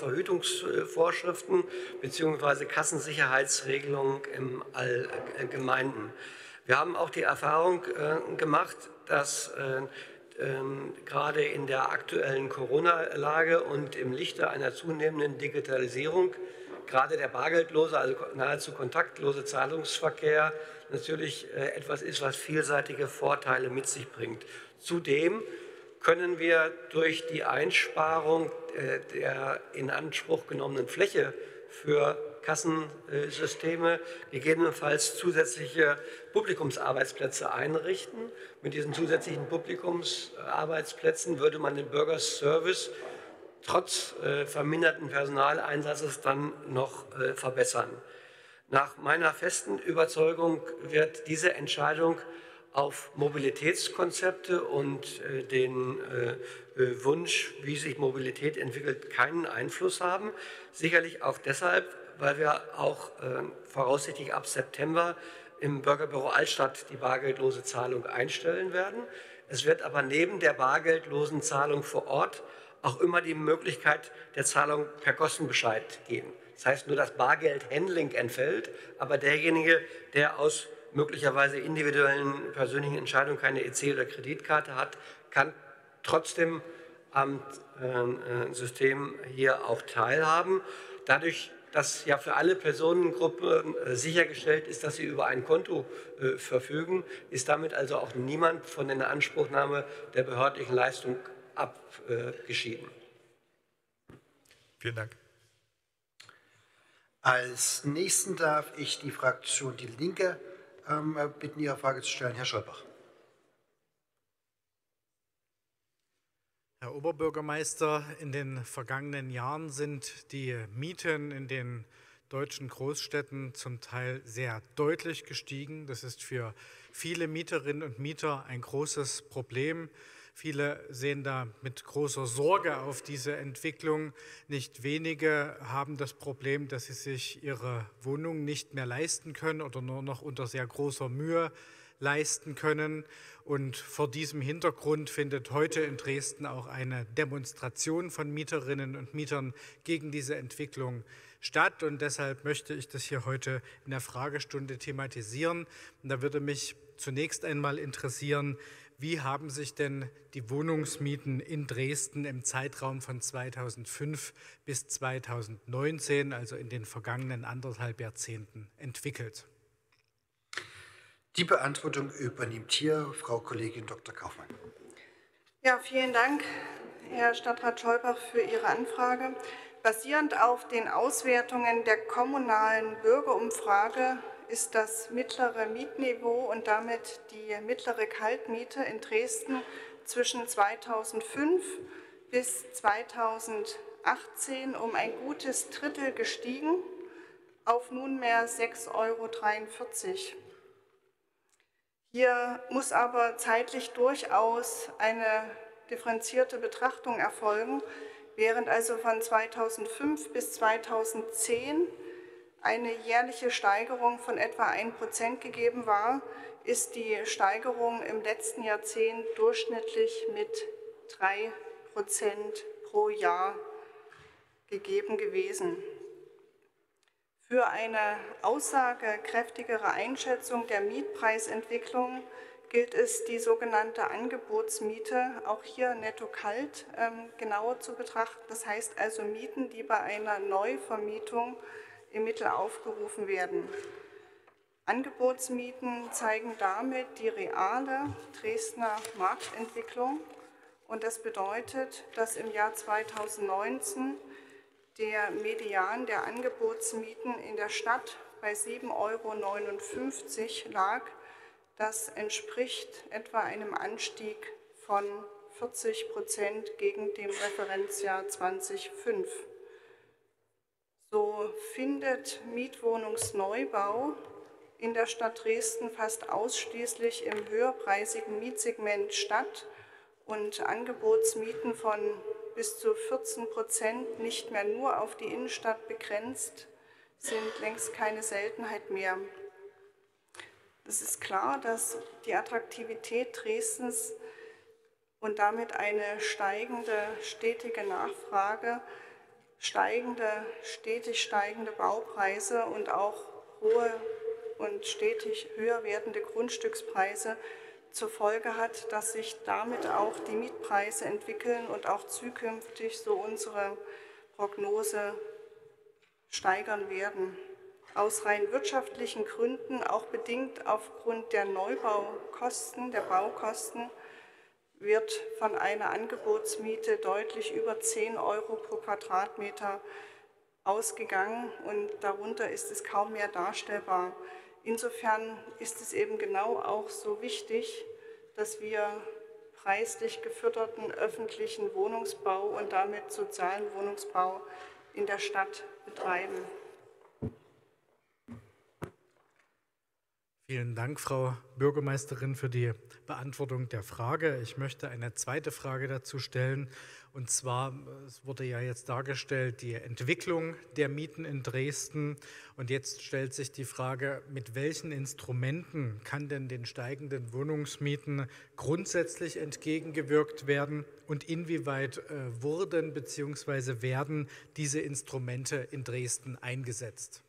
Speaker 4: Unfallverhütungsvorschriften bzw. Kassensicherheitsregelungen im Allgemeinen. Wir haben auch die Erfahrung äh, gemacht, dass äh, Ähm, gerade in der aktuellen Corona-Lage und im Lichte einer zunehmenden Digitalisierung, gerade der bargeldlose, also nahezu kontaktlose Zahlungsverkehr natürlich äh, etwas ist, was vielseitige Vorteile mit sich bringt. Zudem können wir durch die Einsparung äh, der in Anspruch genommenen Fläche für Kassensysteme gegebenenfalls zusätzliche Publikumsarbeitsplätze einrichten. Mit diesen zusätzlichen Publikumsarbeitsplätzen würde man den Bürgerservice trotz äh, verminderten Personaleinsatzes dann noch äh, verbessern. Nach meiner festen Überzeugung wird diese Entscheidung auf Mobilitätskonzepte und äh, den äh, Wunsch, wie sich Mobilität entwickelt, keinen Einfluss haben. Sicherlich auch deshalb, weil wir auch äh, voraussichtlich ab September im Bürgerbüro Altstadt die bargeldlose Zahlung einstellen werden. Es wird aber neben der bargeldlosen Zahlung vor Ort auch immer die Möglichkeit der Zahlung per Kostenbescheid geben. Das heißt, nur das Bargeldhandling entfällt, aber derjenige, der aus möglicherweise individuellen persönlichen Entscheidungen keine E C oder Kreditkarte hat, kann trotzdem am äh, System hier auch teilhaben. Dadurch, dass ja für alle Personengruppen äh, sichergestellt ist, dass sie über ein Konto äh, verfügen, ist damit also auch niemand von der Inanspruchnahme der behördlichen Leistung abgeschieden. Äh,
Speaker 9: Vielen Dank.
Speaker 1: Als Nächsten darf ich die Fraktion Die Linke ähm, bitten, Ihre Frage zu stellen. Herr Scholbach.
Speaker 10: Herr Oberbürgermeister, in den vergangenen Jahren sind die Mieten in den deutschen Großstädten zum Teil sehr deutlich gestiegen. Das ist für viele Mieterinnen und Mieter ein großes Problem. Viele sehen da mit großer Sorge auf diese Entwicklung. Nicht wenige haben das Problem, dass sie sich ihre Wohnung nicht mehr leisten können oder nur noch unter sehr großer Mühe leisten können. Und vor diesem Hintergrund findet heute in Dresden auch eine Demonstration von Mieterinnen und Mietern gegen diese Entwicklung statt. Und deshalb möchte ich das hier heute in der Fragestunde thematisieren. Und da würde mich zunächst einmal interessieren, wie haben sich denn die Wohnungsmieten in Dresden im Zeitraum von zweitausendfünf bis zweitausendneunzehn, also in den vergangenen anderthalb Jahrzehnten, entwickelt?
Speaker 1: Die Beantwortung übernimmt hier Frau Kollegin Doktor Kaufmann.
Speaker 11: Ja, vielen Dank, Herr Stadtrat Scholbach, für Ihre Anfrage. Basierend auf den Auswertungen der kommunalen Bürgerumfrage ist das mittlere Mietniveau und damit die mittlere Kaltmiete in Dresden zwischen zweitausendfünf bis zweitausendachtzehn um ein gutes Drittel gestiegen auf nunmehr sechs Euro dreiundvierzig. Hier muss aber zeitlich durchaus eine differenzierte Betrachtung erfolgen. Während also von zweitausendfünf bis zweitausendzehn eine jährliche Steigerung von etwa ein Prozent gegeben war, ist die Steigerung im letzten Jahrzehnt durchschnittlich mit drei Prozent pro Jahr gegeben gewesen. Für eine aussagekräftigere Einschätzung der Mietpreisentwicklung gilt es, die sogenannte Angebotsmiete, auch hier netto kalt, ähm, genauer zu betrachten. Das heißt also Mieten, die bei einer Neuvermietung im Mittel aufgerufen werden. Angebotsmieten zeigen damit die reale Dresdner Marktentwicklung. Und das bedeutet, dass im Jahr zweitausendneunzehn der Median der Angebotsmieten in der Stadt bei sieben Euro neunundfünfzig lag. Das entspricht etwa einem Anstieg von vierzig Prozent gegen dem Referenzjahr zweitausendfünf. So findet Mietwohnungsneubau in der Stadt Dresden fast ausschließlich im höherpreisigen Mietsegment statt und Angebotsmieten von bis zu vierzehn Prozent nicht mehr nur auf die Innenstadt begrenzt sind längst keine Seltenheit mehr. Es ist klar, dass die Attraktivität Dresdens und damit eine steigende, stetige Nachfrage, steigende, stetig steigende Baupreise und auch hohe und stetig höher werdende Grundstückspreise zur Folge hat, dass sich damit auch die Mietpreise entwickeln und auch zukünftig, so unsere Prognose, steigern werden. Aus rein wirtschaftlichen Gründen, auch bedingt aufgrund der Neubaukosten, der Baukosten, wird von einer Angebotsmiete deutlich über zehn Euro pro Quadratmeter ausgegangen und darunter ist es kaum mehr darstellbar. Insofern ist es eben genau auch so wichtig, dass wir preislich geförderten öffentlichen Wohnungsbau und damit sozialen Wohnungsbau in der Stadt betreiben.
Speaker 10: Vielen Dank, Frau Bürgermeisterin, für die Beantwortung der Frage. Ich möchte eine zweite Frage dazu stellen. Und zwar, es wurde ja jetzt dargestellt, die Entwicklung der Mieten in Dresden. Und jetzt stellt sich die Frage, mit welchen Instrumenten kann denn den steigenden Wohnungsmieten grundsätzlich entgegengewirkt werden? Und inwieweit äh, wurden bzw. werden diese Instrumente in Dresden eingesetzt?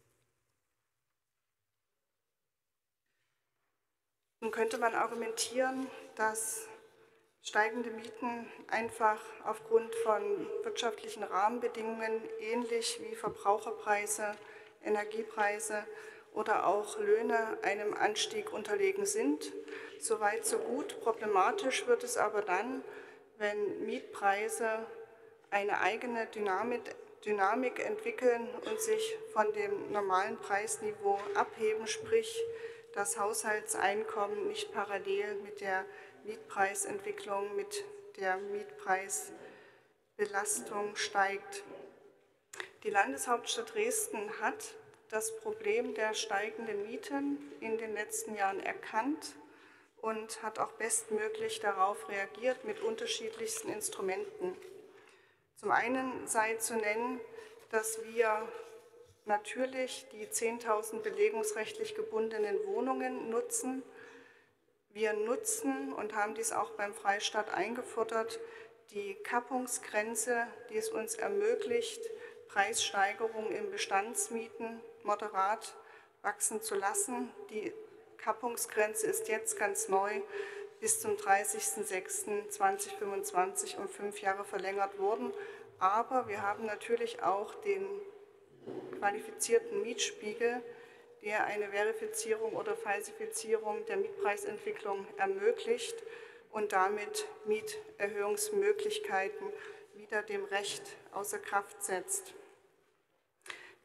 Speaker 11: Nun könnte man argumentieren, dass steigende Mieten einfach aufgrund von wirtschaftlichen Rahmenbedingungen ähnlich wie Verbraucherpreise, Energiepreise oder auch Löhne einem Anstieg unterlegen sind. Soweit so gut. Problematisch wird es aber dann, wenn Mietpreise eine eigene Dynamik, Dynamik entwickeln und sich von dem normalen Preisniveau abheben, sprich das Haushaltseinkommen nicht parallel mit der Mietpreisentwicklung, mit der Mietpreisbelastung steigt. Die Landeshauptstadt Dresden hat das Problem der steigenden Mieten in den letzten Jahren erkannt und hat auch bestmöglich darauf reagiert mit unterschiedlichsten Instrumenten. Zum einen sei zu nennen, dass wir natürlich die zehntausend belegungsrechtlich gebundenen Wohnungen nutzen. Wir nutzen und haben dies auch beim Freistaat eingefordert, die Kappungsgrenze, die es uns ermöglicht, Preissteigerungen in Bestandsmieten moderat wachsen zu lassen. Die Kappungsgrenze ist jetzt ganz neu bis zum dreißigsten sechsten zweitausendfünfundzwanzig um fünf Jahre verlängert worden. Aber wir haben natürlich auch den qualifizierten Mietspiegel, der eine Verifizierung oder Falsifizierung der Mietpreisentwicklung ermöglicht und damit Mieterhöhungsmöglichkeiten wieder dem Recht außer Kraft setzt.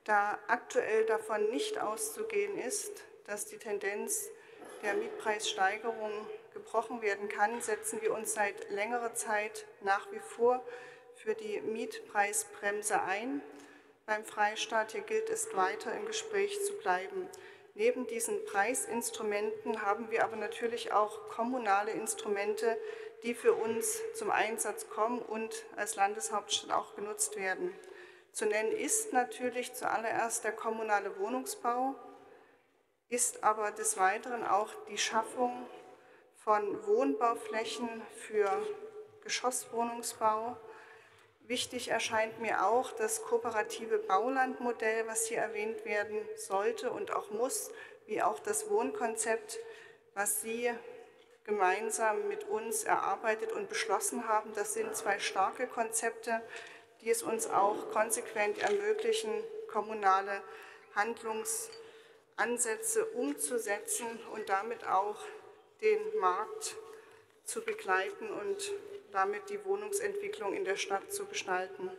Speaker 11: Da aktuell davon nicht auszugehen ist, dass die Tendenz der Mietpreissteigerung gebrochen werden kann, setzen wir uns seit längerer Zeit nach wie vor für die Mietpreisbremse ein. Beim Freistaat hier gilt es weiter im Gespräch zu bleiben. Neben diesen Preisinstrumenten haben wir aber natürlich auch kommunale Instrumente, die für uns zum Einsatz kommen und als Landeshauptstadt auch genutzt werden. Zu nennen ist natürlich zuallererst der kommunale Wohnungsbau, ist aber des Weiteren auch die Schaffung von Wohnbauflächen für Geschosswohnungsbau. Wichtig erscheint mir auch das kooperative Baulandmodell, was hier erwähnt werden sollte und auch muss, wie auch das Wohnkonzept, was Sie gemeinsam mit uns erarbeitet und beschlossen haben. Das sind zwei starke Konzepte, die es uns auch konsequent ermöglichen, kommunale Handlungsansätze umzusetzen und damit auch den Markt zu begleiten und damit die Wohnungsentwicklung in der Stadt zu gestalten.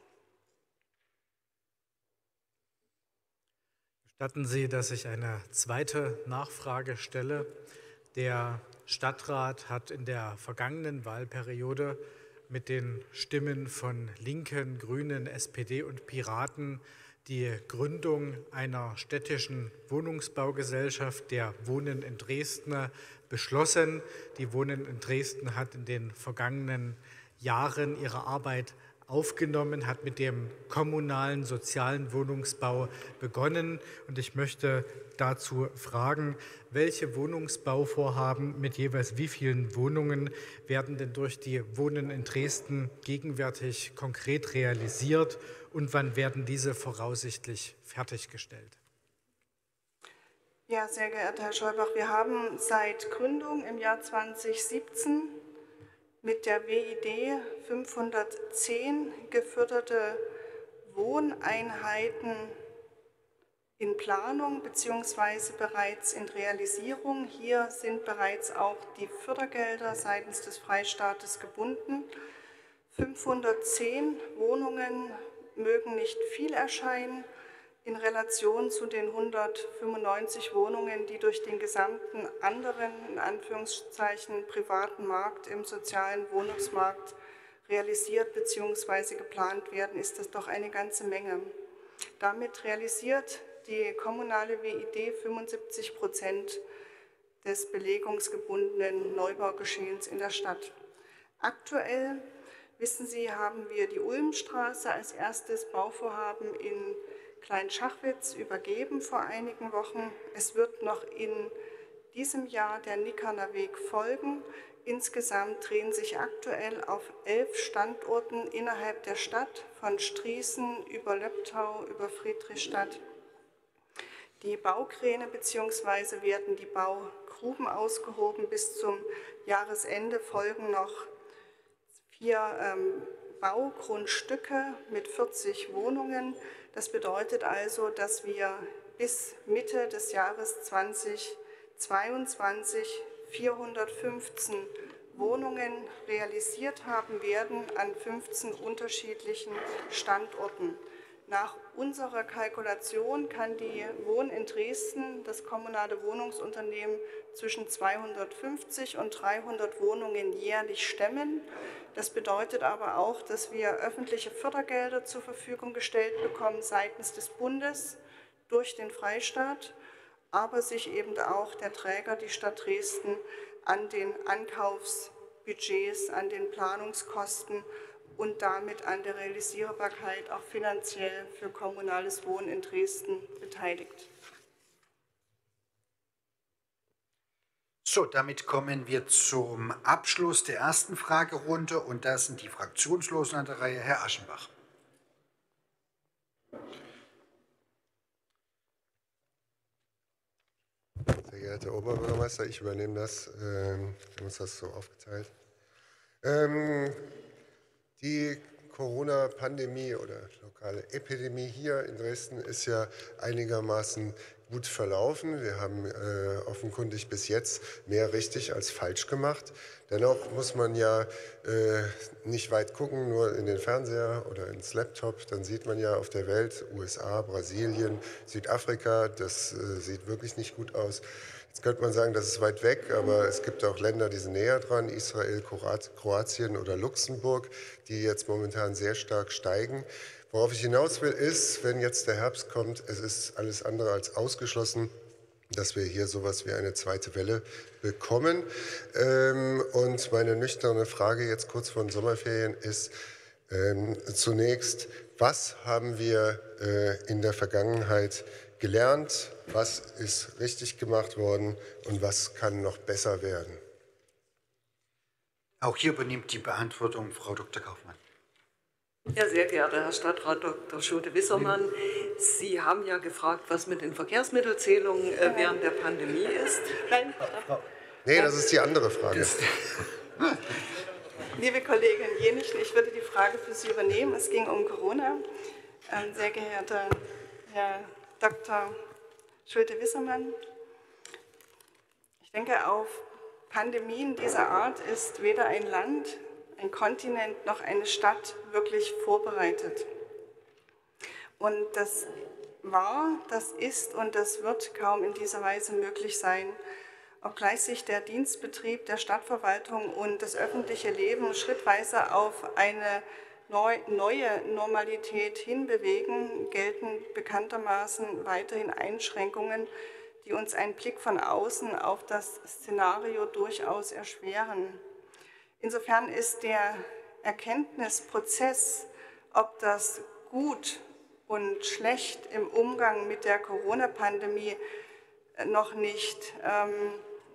Speaker 10: Gestatten Sie, dass ich eine zweite Nachfrage stelle. Der Stadtrat hat in der vergangenen Wahlperiode mit den Stimmen von Linken, Grünen, S P D und Piraten die Gründung einer städtischen Wohnungsbaugesellschaft, der Wohnen in Dresden, beschlossen. Die Wohnen in Dresden hat in den vergangenen Jahren ihre Arbeit aufgenommen, hat mit dem kommunalen sozialen Wohnungsbau begonnen. Und ich möchte dazu fragen, welche Wohnungsbauvorhaben mit jeweils wie vielen Wohnungen werden denn durch die Wohnen in Dresden gegenwärtig konkret realisiert und wann werden diese voraussichtlich fertiggestellt?
Speaker 11: Ja, sehr geehrter Herr Scheubach, wir haben seit Gründung im Jahr zweitausendsiebzehn mit der W I D fünfhundertzehn geförderte Wohneinheiten in Planung bzw. bereits in Realisierung. Hier sind bereits auch die Fördergelder seitens des Freistaates gebunden. fünfhundertzehn Wohnungen mögen nicht viel erscheinen in Relation zu den hundertfünfundneunzig Wohnungen, die durch den gesamten anderen, in Anführungszeichen, privaten Markt im sozialen Wohnungsmarkt realisiert bzw. geplant werden, ist das doch eine ganze Menge. Damit realisiert die kommunale W I D fünfundsiebzig Prozent des belegungsgebundenen Neubaugeschehens in der Stadt. Aktuell, wissen Sie, haben wir die Ulmstraße als erstes Bauvorhaben in Kleinschachwitz übergeben vor einigen Wochen. Es wird noch in diesem Jahr der Nickerner Weg folgen. Insgesamt drehen sich aktuell auf elf Standorten innerhalb der Stadt, von Striesen über Löbtau, über Friedrichstadt, die Baukräne bzw. werden die Baugruben ausgehoben. Bis zum Jahresende folgen noch vier ähm, Baugrundstücke mit vierzig Wohnungen. Das bedeutet also, dass wir bis Mitte des Jahres zweitausendzweiundzwanzig vierhundertfünfzehn Wohnungen realisiert haben werden an fünfzehn unterschiedlichen Standorten. Nach unserer Kalkulation kann die Wohnen in Dresden, das kommunale Wohnungsunternehmen, zwischen zweihundertfünfzig und dreihundert Wohnungen jährlich stemmen. Das bedeutet aber auch, dass wir öffentliche Fördergelder zur Verfügung gestellt bekommen seitens des Bundes durch den Freistaat, aber sich eben auch der Träger, die Stadt Dresden, an den Ankaufsbudgets, an den Planungskosten und damit an der Realisierbarkeit auch finanziell für kommunales Wohnen in Dresden beteiligt.
Speaker 1: So, damit kommen wir zum Abschluss der ersten Fragerunde und da sind die Fraktionslosen an der Reihe. Herr Aschenbach.
Speaker 12: Sehr geehrter Herr Oberbürgermeister, ich übernehme das. Wir haben uns das so aufgeteilt. Ähm, die Corona-Pandemie oder lokale Epidemie hier in Dresden ist ja einigermaßen gut verlaufen. Wir haben äh, offenkundig bis jetzt mehr richtig als falsch gemacht. Dennoch muss man ja äh, nicht weit gucken, nur in den Fernseher oder ins Laptop. Dann sieht man ja auf der Welt, U S A, Brasilien, Südafrika, das äh, sieht wirklich nicht gut aus. Jetzt könnte man sagen, das ist weit weg, aber es gibt auch Länder, die sind näher dran, Israel, Kroatien oder Luxemburg, die jetzt momentan sehr stark steigen. Worauf ich hinaus will, ist, wenn jetzt der Herbst kommt, es ist alles andere als ausgeschlossen, dass wir hier sowas wie eine zweite Welle bekommen. Und meine nüchterne Frage jetzt kurz vor den Sommerferien ist zunächst, was haben wir in der Vergangenheit gelernt, was ist richtig gemacht worden und was kann noch besser werden?
Speaker 1: Auch hier übernimmt die Beantwortung Frau Doktor Kaufmann.
Speaker 13: Ja, sehr geehrter Herr Stadtrat Doktor Schulte-Wissermann, Sie haben ja gefragt, was mit den Verkehrsmittelzählungen äh, während der Pandemie ist. Nein.
Speaker 12: Nee, das ist die andere Frage.
Speaker 11: Liebe Kollegin Jenichen, ich würde die Frage für Sie übernehmen. Es ging um Corona. Ähm, sehr geehrter Herr Doktor Schulte-Wissermann, ich denke, auf Pandemien dieser Art ist weder ein Land, ein Kontinent noch eine Stadt wirklich vorbereitet. Und das war, das ist und das wird kaum in dieser Weise möglich sein, obgleich sich der Dienstbetrieb der Stadtverwaltung und das öffentliche Leben schrittweise auf eine neue Normalität hinbewegen, gelten bekanntermaßen weiterhin Einschränkungen, die uns einen Blick von außen auf das Szenario durchaus erschweren. Insofern ist der Erkenntnisprozess, ob das gut und schlecht im Umgang mit der Corona-Pandemie noch nicht ähm,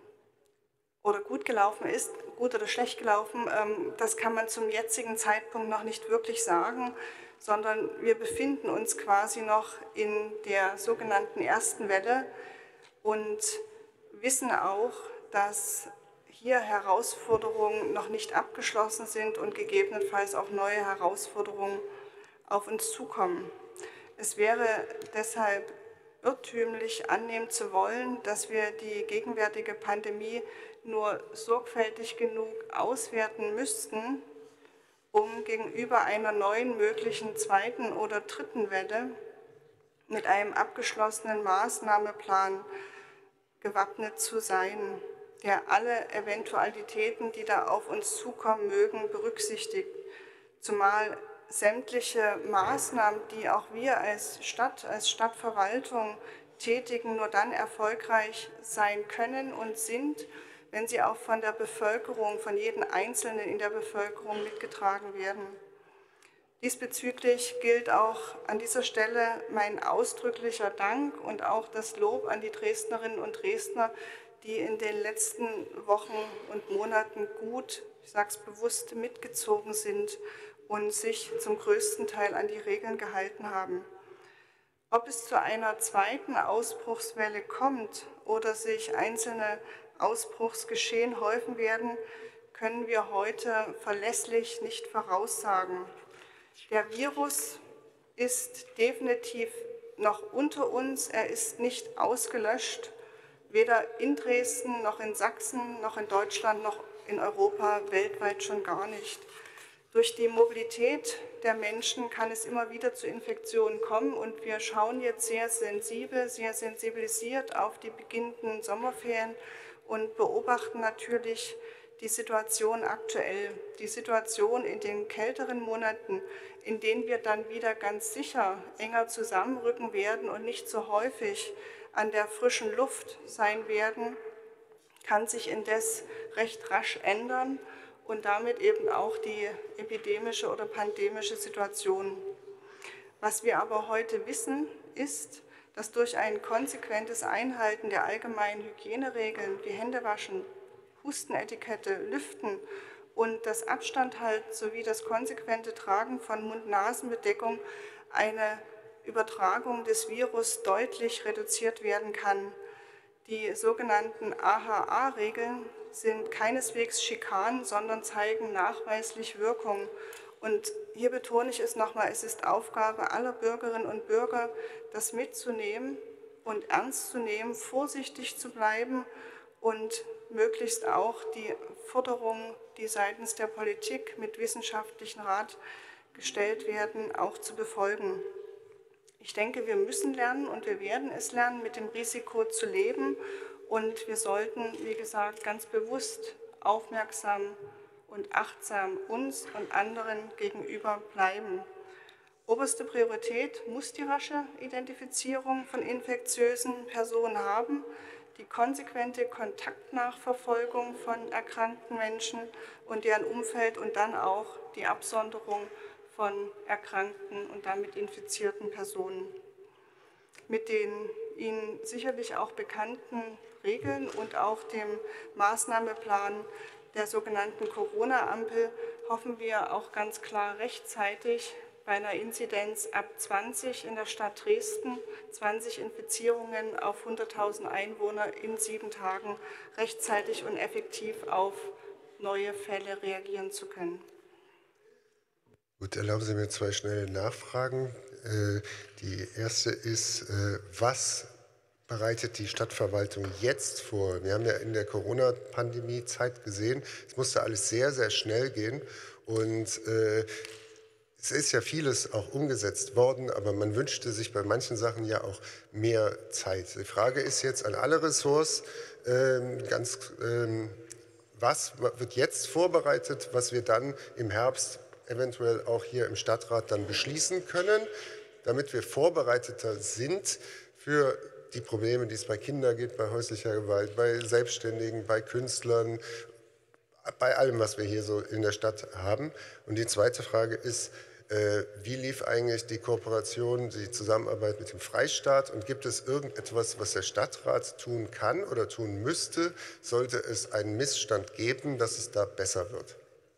Speaker 11: oder gut gelaufen ist, gut oder schlecht gelaufen, ähm, das kann man zum jetzigen Zeitpunkt noch nicht wirklich sagen, sondern wir befinden uns quasi noch in der sogenannten ersten Welle und wissen auch, dass hier Herausforderungen noch nicht abgeschlossen sind und gegebenenfalls auch neue Herausforderungen auf uns zukommen. Es wäre deshalb irrtümlich annehmen zu wollen, dass wir die gegenwärtige Pandemie nur sorgfältig genug auswerten müssten, um gegenüber einer neuen möglichen zweiten oder dritten Welle mit einem abgeschlossenen Maßnahmeplan gewappnet zu sein, der alle Eventualitäten, die da auf uns zukommen mögen, berücksichtigt, zumal sämtliche Maßnahmen, die auch wir als Stadt, als Stadtverwaltung tätigen, nur dann erfolgreich sein können und sind, wenn sie auch von der Bevölkerung, von jedem Einzelnen in der Bevölkerung mitgetragen werden. Diesbezüglich gilt auch an dieser Stelle mein ausdrücklicher Dank und auch das Lob an die Dresdnerinnen und Dresdner, die in den letzten Wochen und Monaten gut, ich sage es bewusst, mitgezogen sind und sich zum größten Teil an die Regeln gehalten haben. Ob es zu einer zweiten Ausbruchswelle kommt oder sich einzelne Ausbruchsgeschehen häufen werden, können wir heute verlässlich nicht voraussagen. Der Virus ist definitiv noch unter uns, er ist nicht ausgelöscht, weder in Dresden noch in Sachsen noch in Deutschland noch in Europa, weltweit schon gar nicht. Durch die Mobilität der Menschen kann es immer wieder zu Infektionen kommen und wir schauen jetzt sehr sensibel, sehr sensibilisiert auf die beginnenden Sommerferien und beobachten natürlich die Situation aktuell, die Situation in den kälteren Monaten, in denen wir dann wieder ganz sicher enger zusammenrücken werden und nicht so häufig an der frischen Luft sein werden, kann sich indes recht rasch ändern und damit eben auch die epidemische oder pandemische Situation. Was wir aber heute wissen, ist, dass durch ein konsequentes Einhalten der allgemeinen Hygieneregeln wie Händewaschen, Hustenetikette, Lüften und das Abstandhalten sowie das konsequente Tragen von Mund-Nasen-Bedeckung eine Übertragung des Virus deutlich reduziert werden kann. Die sogenannten A H A-Regeln sind keineswegs Schikanen, sondern zeigen nachweislich Wirkung. Und hier betone ich es nochmal, es ist Aufgabe aller Bürgerinnen und Bürger, das mitzunehmen und ernst zu nehmen, vorsichtig zu bleiben und möglichst auch die Forderungen, die seitens der Politik mit wissenschaftlichem Rat gestellt werden, auch zu befolgen. Ich denke, wir müssen lernen und wir werden es lernen, mit dem Risiko zu leben. Und wir sollten, wie gesagt, ganz bewusst aufmerksam und achtsam uns und anderen gegenüber bleiben. Oberste Priorität muss die rasche Identifizierung von infektiösen Personen haben, die konsequente Kontaktnachverfolgung von erkrankten Menschen und deren Umfeld und dann auch die Absonderung von erkrankten und damit infizierten Personen. Mit den Ihnen sicherlich auch bekannten Regeln und auch dem Maßnahmeplan der sogenannten Corona-Ampel hoffen wir auch ganz klar rechtzeitig bei einer Inzidenz ab zwanzig in der Stadt Dresden, zwanzig Infizierungen auf hunderttausend Einwohner in sieben Tagen rechtzeitig und effektiv auf neue Fälle reagieren zu können.
Speaker 12: Gut, erlauben Sie mir zwei schnelle Nachfragen. Die erste ist, was bereitet die Stadtverwaltung jetzt vor? Wir haben ja in der Corona-Pandemie Zeit gesehen, es musste alles sehr, sehr schnell gehen und äh, es ist ja vieles auch umgesetzt worden, aber man wünschte sich bei manchen Sachen ja auch mehr Zeit. Die Frage ist jetzt an alle Ressorts, äh, ganz, äh, was wird jetzt vorbereitet, was wir dann im Herbst eventuell auch hier im Stadtrat dann beschließen können, damit wir vorbereiteter sind für die Probleme, die es bei Kindern gibt, bei häuslicher Gewalt, bei Selbstständigen, bei Künstlern, bei allem, was wir hier so in der Stadt haben. Und die zweite Frage ist, äh, wie lief eigentlich die Kooperation, die Zusammenarbeit mit dem Freistaat und gibt es irgendetwas, was der Stadtrat tun kann oder tun müsste, sollte es einen Missstand geben, dass es da besser wird?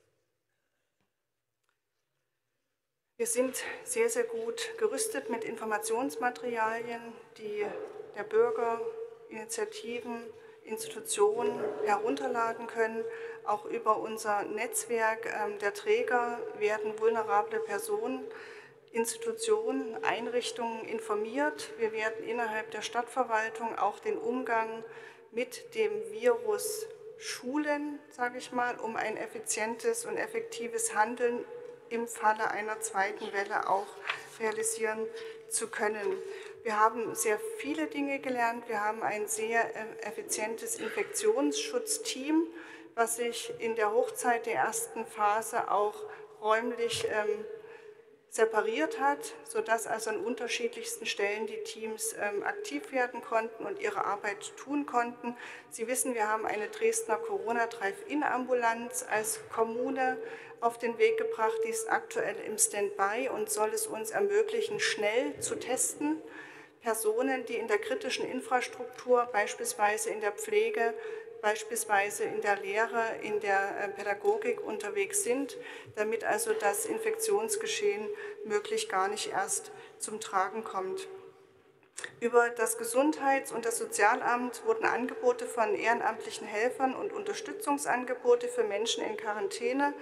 Speaker 11: Wir sind sehr, sehr gut gerüstet mit Informationsmaterialien, die der Bürger, Initiativen, Institutionen herunterladen können. Auch über unser Netzwerk der Träger werden vulnerable Personen, Institutionen, Einrichtungen informiert. Wir werden innerhalb der Stadtverwaltung auch den Umgang mit dem Virus schulen, sage ich mal, um ein effizientes und effektives Handeln im Falle einer zweiten Welle auch realisieren zu können. Wir haben sehr viele Dinge gelernt. Wir haben ein sehr effizientes Infektionsschutzteam, was sich in der Hochzeit der ersten Phase auch räumlich ähm, separiert hat, sodass also an unterschiedlichsten Stellen die Teams ähm, aktiv werden konnten und ihre Arbeit tun konnten. Sie wissen, wir haben eine Dresdner Corona-Drive-In-Ambulanz als Kommune auf den Weg gebracht. Die ist aktuell im Standby und soll es uns ermöglichen, schnell zu testen. Personen, die in der kritischen Infrastruktur, beispielsweise in der Pflege, beispielsweise in der Lehre, in der Pädagogik unterwegs sind, damit also das Infektionsgeschehen möglich gar nicht erst zum Tragen kommt. Über das Gesundheits- und das Sozialamt wurden Angebote von ehrenamtlichen Helfern und Unterstützungsangebote für Menschen in Quarantäne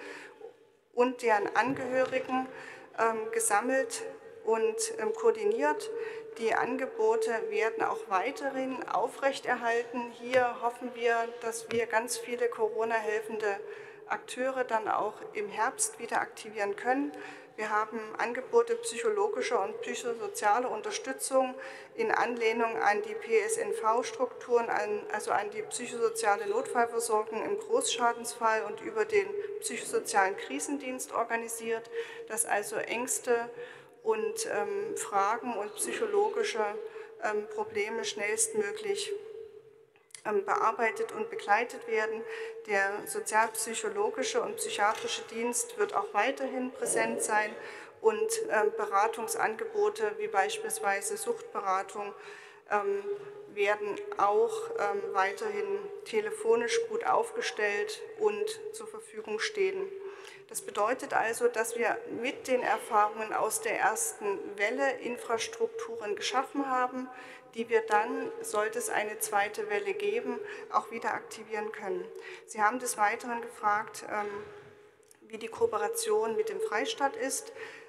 Speaker 11: und deren Angehörigen ähm, gesammelt und ähm, koordiniert. Die Angebote werden auch weiterhin aufrechterhalten. Hier hoffen wir, dass wir ganz viele Corona-helfende Akteure dann auch im Herbst wieder aktivieren können. Wir haben Angebote psychologischer und psychosozialer Unterstützung in Anlehnung an die P S N V-Strukturen, also an die psychosoziale Notfallversorgung im Großschadensfall und über den psychosozialen Krisendienst organisiert, dass also Ängste und ähm, Fragen und psychologische ähm, Probleme schnellstmöglich ähm, bearbeitet und begleitet werden. Der sozialpsychologische und psychiatrische Dienst wird auch weiterhin präsent sein und ähm, Beratungsangebote wie beispielsweise Suchtberatung ähm, werden auch ähm, weiterhin telefonisch gut aufgestellt und zur Verfügung stehen. Das bedeutet also, dass wir mit den Erfahrungen aus der ersten Welle Infrastrukturen geschaffen haben, die wir dann, sollte es eine zweite Welle geben, auch wieder aktivieren können. Sie haben des Weiteren gefragt, wie die Kooperation mit dem Freistaat ist.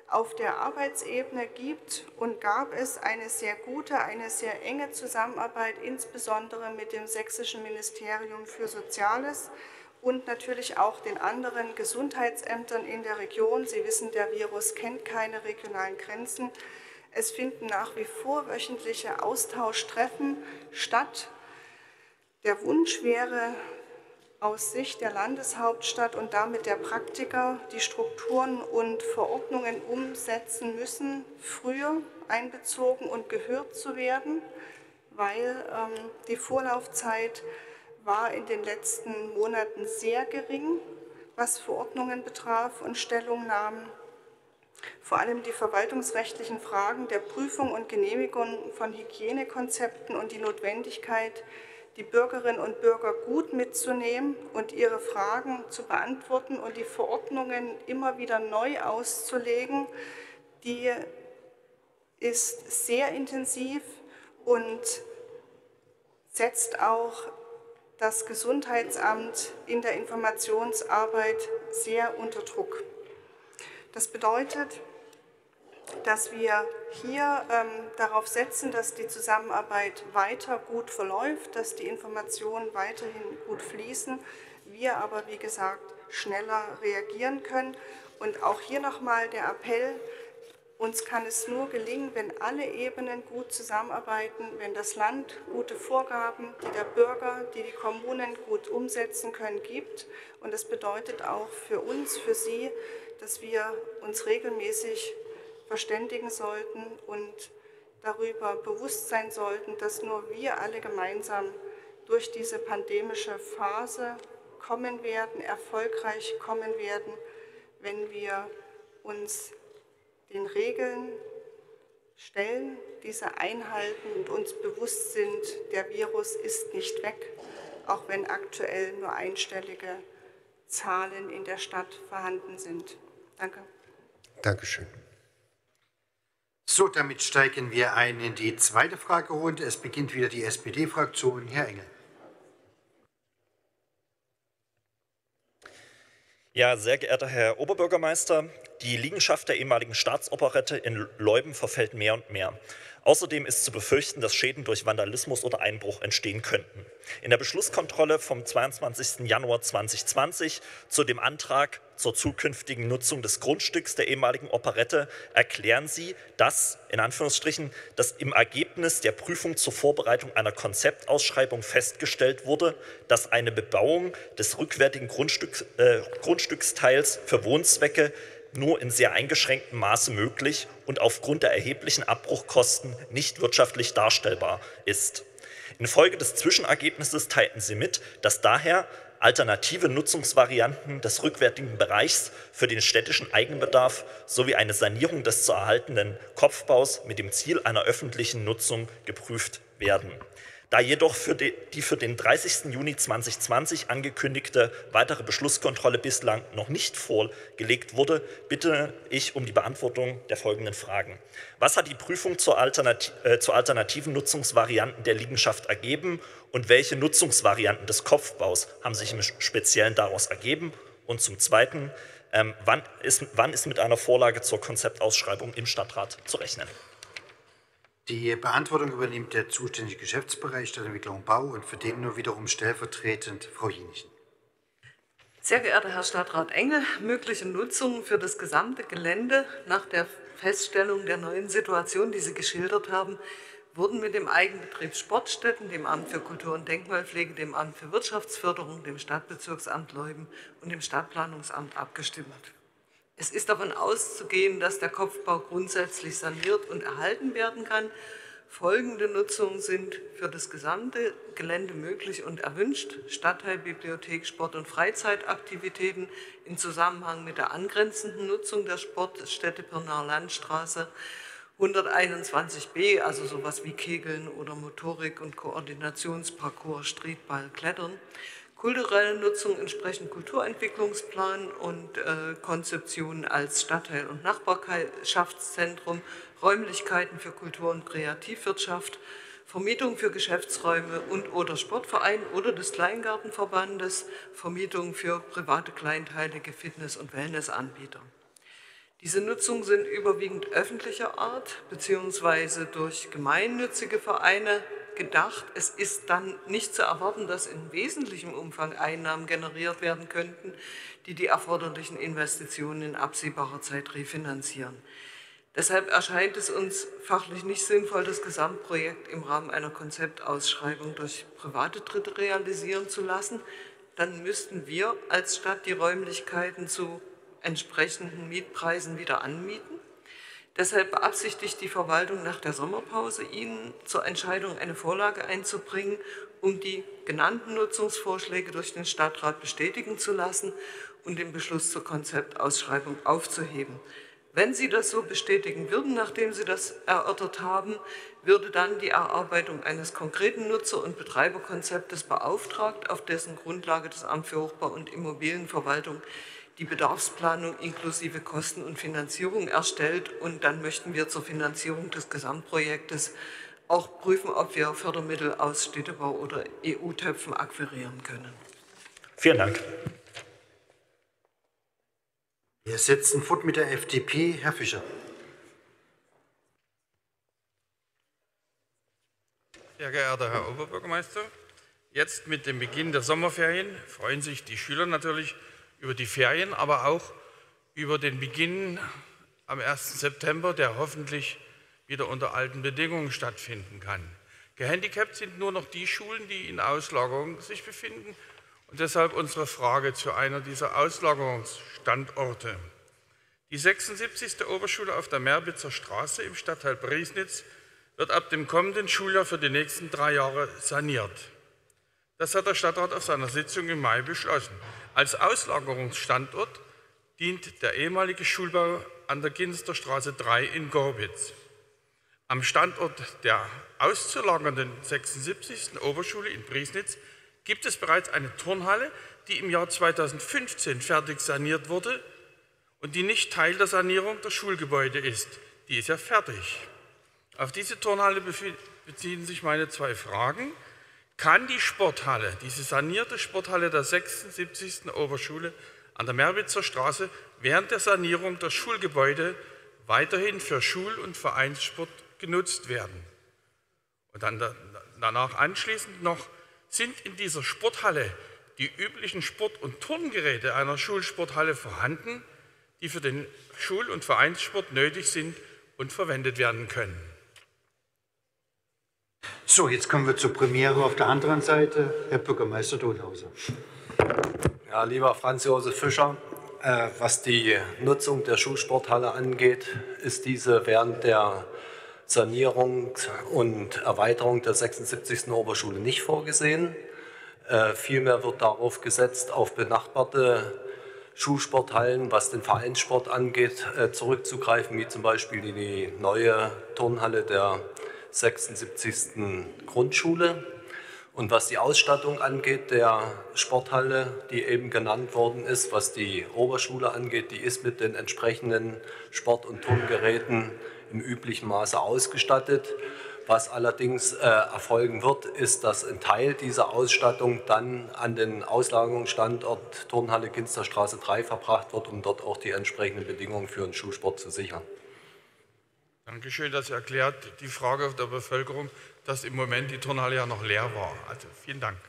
Speaker 11: Auf der Arbeitsebene gibt und gab es eine sehr gute, eine sehr enge Zusammenarbeit, insbesondere mit dem Sächsischen Ministerium für Soziales und natürlich auch den anderen Gesundheitsämtern in der Region. Sie wissen, der Virus kennt keine regionalen Grenzen. Es finden nach wie vor wöchentliche Austauschtreffen statt. Der Wunsch wäre, aus Sicht der Landeshauptstadt und damit der Praktiker, die Strukturen und Verordnungen umsetzen müssen, früher einbezogen und gehört zu werden, weil ähm, die Vorlaufzeit war in den letzten Monaten sehr gering, was Verordnungen betraf und Stellungnahmen. Vor allem die verwaltungsrechtlichen Fragen der Prüfung und Genehmigung von Hygienekonzepten und die Notwendigkeit, die Bürgerinnen und Bürger gut mitzunehmen und ihre Fragen zu beantworten und die Verordnungen immer wieder neu auszulegen, die ist sehr intensiv und setzt auch das Gesundheitsamt in der Informationsarbeit sehr unter Druck. Das bedeutet, dass wir hier ähm, darauf setzen, dass die Zusammenarbeit weiter gut verläuft, dass die Informationen weiterhin gut fließen, wir aber, wie gesagt, schneller reagieren können. Und auch hier nochmal der Appell, uns kann es nur gelingen, wenn alle Ebenen gut zusammenarbeiten, wenn das Land gute Vorgaben, die der Bürger, die die Kommunen gut umsetzen können, gibt. Und das bedeutet auch für uns, für Sie, dass wir uns regelmäßig verständigen sollten und darüber bewusst sein sollten, dass nur wir alle gemeinsam durch diese pandemische Phase kommen werden, erfolgreich kommen werden, wenn wir uns den Regeln stellen, diese einhalten und uns bewusst sind, der Virus ist nicht weg, auch wenn aktuell nur einstellige Zahlen in der Stadt vorhanden sind. Danke.
Speaker 12: Dankeschön.
Speaker 1: So, damit steigen wir ein in die zweite Fragerunde. Es beginnt wieder die S P D-Fraktion. Herr Engel.
Speaker 14: Ja, sehr geehrter Herr Oberbürgermeister, die Liegenschaft der ehemaligen Staatsoperette in Leuben verfällt mehr und mehr. Außerdem ist zu befürchten, dass Schäden durch Vandalismus oder Einbruch entstehen könnten. In der Beschlusskontrolle vom zweiundzwanzigsten Januar zweitausendzwanzig zu dem Antrag zur zukünftigen Nutzung des Grundstücks der ehemaligen Operette erklären Sie, dass, in Anführungsstrichen, dass im Ergebnis der Prüfung zur Vorbereitung einer Konzeptausschreibung festgestellt wurde, dass eine Bebauung des rückwärtigen Grundstücks, äh, Grundstücksteils für Wohnzwecke nur in sehr eingeschränktem Maße möglich und aufgrund der erheblichen Abbruchkosten nicht wirtschaftlich darstellbar ist. Infolge des Zwischenergebnisses teilten Sie mit, dass daher alternative Nutzungsvarianten des rückwärtigen Bereichs für den städtischen Eigenbedarf sowie eine Sanierung des zu erhaltenden Kopfbaus mit dem Ziel einer öffentlichen Nutzung geprüft werden. Da jedoch für die, die für den dreißigsten Juni zweitausendzwanzig angekündigte weitere Beschlusskontrolle bislang noch nicht vorgelegt wurde, bitte ich um die Beantwortung der folgenden Fragen. Was hat die Prüfung zur, Alternati äh, zur alternativen Nutzungsvarianten der Liegenschaft ergeben und welche Nutzungsvarianten des Kopfbaus haben sich im Speziellen daraus ergeben? Und zum Zweiten, ähm, wann, ist, wann ist mit einer Vorlage zur Konzeptausschreibung im Stadtrat zu rechnen?
Speaker 1: Die Beantwortung übernimmt der zuständige Geschäftsbereich Stadtentwicklung und Bau und für den nur wiederum stellvertretend Frau Jenichen.
Speaker 13: Sehr geehrter Herr Stadtrat Engel, mögliche Nutzungen für das gesamte Gelände nach der Feststellung der neuen Situation, die Sie geschildert haben, wurden mit dem Eigenbetrieb Sportstätten, dem Amt für Kultur- und Denkmalpflege, dem Amt für Wirtschaftsförderung, dem Stadtbezirksamt Leuben und dem Stadtplanungsamt abgestimmt. Es ist davon auszugehen, dass der Kopfbau grundsätzlich saniert und erhalten werden kann. Folgende Nutzungen sind für das gesamte Gelände möglich und erwünscht: Stadtteil, Bibliothek, Sport- und Freizeitaktivitäten in Zusammenhang mit der angrenzenden Nutzung der Sportstätte Pirnaer Landstraße, hunderteinundzwanzig b, also sowas wie Kegeln oder Motorik- und Koordinationsparcours, Streetball, Klettern. Kulturelle Nutzung entsprechend Kulturentwicklungsplan und äh, Konzeption als Stadtteil- und Nachbarschaftszentrum, Räumlichkeiten für Kultur- und Kreativwirtschaft, Vermietung für Geschäftsräume und oder Sportverein oder des Kleingartenverbandes, Vermietung für private kleinteilige Fitness- und Wellnessanbieter. Diese Nutzungen sind überwiegend öffentlicher Art bzw. durch gemeinnützige Vereine gedacht. Es ist dann nicht zu erwarten, dass in wesentlichem Umfang Einnahmen generiert werden könnten, die die erforderlichen Investitionen in absehbarer Zeit refinanzieren. Deshalb erscheint es uns fachlich nicht sinnvoll, das Gesamtprojekt im Rahmen einer Konzeptausschreibung durch private Dritte realisieren zu lassen. Dann müssten wir als Stadt die Räumlichkeiten zu entsprechenden Mietpreisen wieder anmieten. Deshalb beabsichtigt die Verwaltung nach der Sommerpause, Ihnen zur Entscheidung eine Vorlage einzubringen, um die genannten Nutzungsvorschläge durch den Stadtrat bestätigen zu lassen und den Beschluss zur Konzeptausschreibung aufzuheben. Wenn Sie das so bestätigen würden, nachdem Sie das erörtert haben, würde dann die Erarbeitung eines konkreten Nutzer- und Betreiberkonzeptes beauftragt, auf dessen Grundlage das Amt für Hochbau und Immobilienverwaltung die Bedarfsplanung inklusive Kosten und Finanzierung erstellt. Und dann möchten wir zur Finanzierung des Gesamtprojektes auch prüfen, ob wir Fördermittel aus Städtebau- oder E U-Töpfen akquirieren können.
Speaker 14: Vielen Dank.
Speaker 1: Wir setzen fort mit der F D P. Herr Fischer.
Speaker 15: Sehr geehrter Herr Oberbürgermeister, jetzt mit dem Beginn der Sommerferien freuen sich die Schüler natürlich über die Ferien, aber auch über den Beginn am ersten September, der hoffentlich wieder unter alten Bedingungen stattfinden kann. Gehandicapt sind nur noch die Schulen, die in Auslagerung sich befinden. Und deshalb unsere Frage zu einer dieser Auslagerungsstandorte. Die sechsundsiebzigste Oberschule auf der Merbitzer Straße im Stadtteil Priesnitz wird ab dem kommenden Schuljahr für die nächsten drei Jahre saniert. Das hat der Stadtrat auf seiner Sitzung im Mai beschlossen. Als Auslagerungsstandort dient der ehemalige Schulbau an der Ginsterstraße drei in Gorbitz. Am Standort der auszulagernden sechsundsiebzigsten Oberschule in Priesnitz gibt es bereits eine Turnhalle, die im Jahr zweitausendfünfzehn fertig saniert wurde und die nicht Teil der Sanierung der Schulgebäude ist. Die ist ja fertig. Auf diese Turnhalle beziehen sich meine zwei Fragen. Kann die Sporthalle, diese sanierte Sporthalle der sechsundsiebzigsten Oberschule an der Merbitzer Straße während der Sanierung der Schulgebäude weiterhin für Schul- und Vereinssport genutzt werden? Und dann danach anschließend noch, sind in dieser Sporthalle die üblichen Sport- und Turngeräte einer Schulsporthalle vorhanden, die für den Schul- und Vereinssport nötig sind und verwendet werden können?
Speaker 1: So, jetzt kommen wir zur Premiere auf der anderen Seite. Herr Bürgermeister Donhauser.
Speaker 16: Ja, lieber Franz Josef Fischer, äh, was die Nutzung der Schulsporthalle angeht, ist diese während der Sanierung und Erweiterung der sechsundsiebzigsten Oberschule nicht vorgesehen. Äh, vielmehr wird darauf gesetzt, auf benachbarte Schulsporthallen, was den Vereinssport angeht, äh, zurückzugreifen, wie zum Beispiel die neue Turnhalle der sechsundsiebzigsten Grundschule. Und was die Ausstattung angeht, der Sporthalle, die eben genannt worden ist, was die Oberschule angeht, die ist mit den entsprechenden Sport- und Turngeräten im üblichen Maße ausgestattet. Was allerdings äh, erfolgen wird, ist, dass ein Teil dieser Ausstattung dann an den Auslagerungsstandort Turnhalle Ginsterstraße drei verbracht wird, um dort auch die entsprechenden Bedingungen für den Schulsport zu sichern.
Speaker 15: Dankeschön, das erklärt die Frage der Bevölkerung, dass im Moment die Turnhalle ja noch leer war. Also vielen Dank.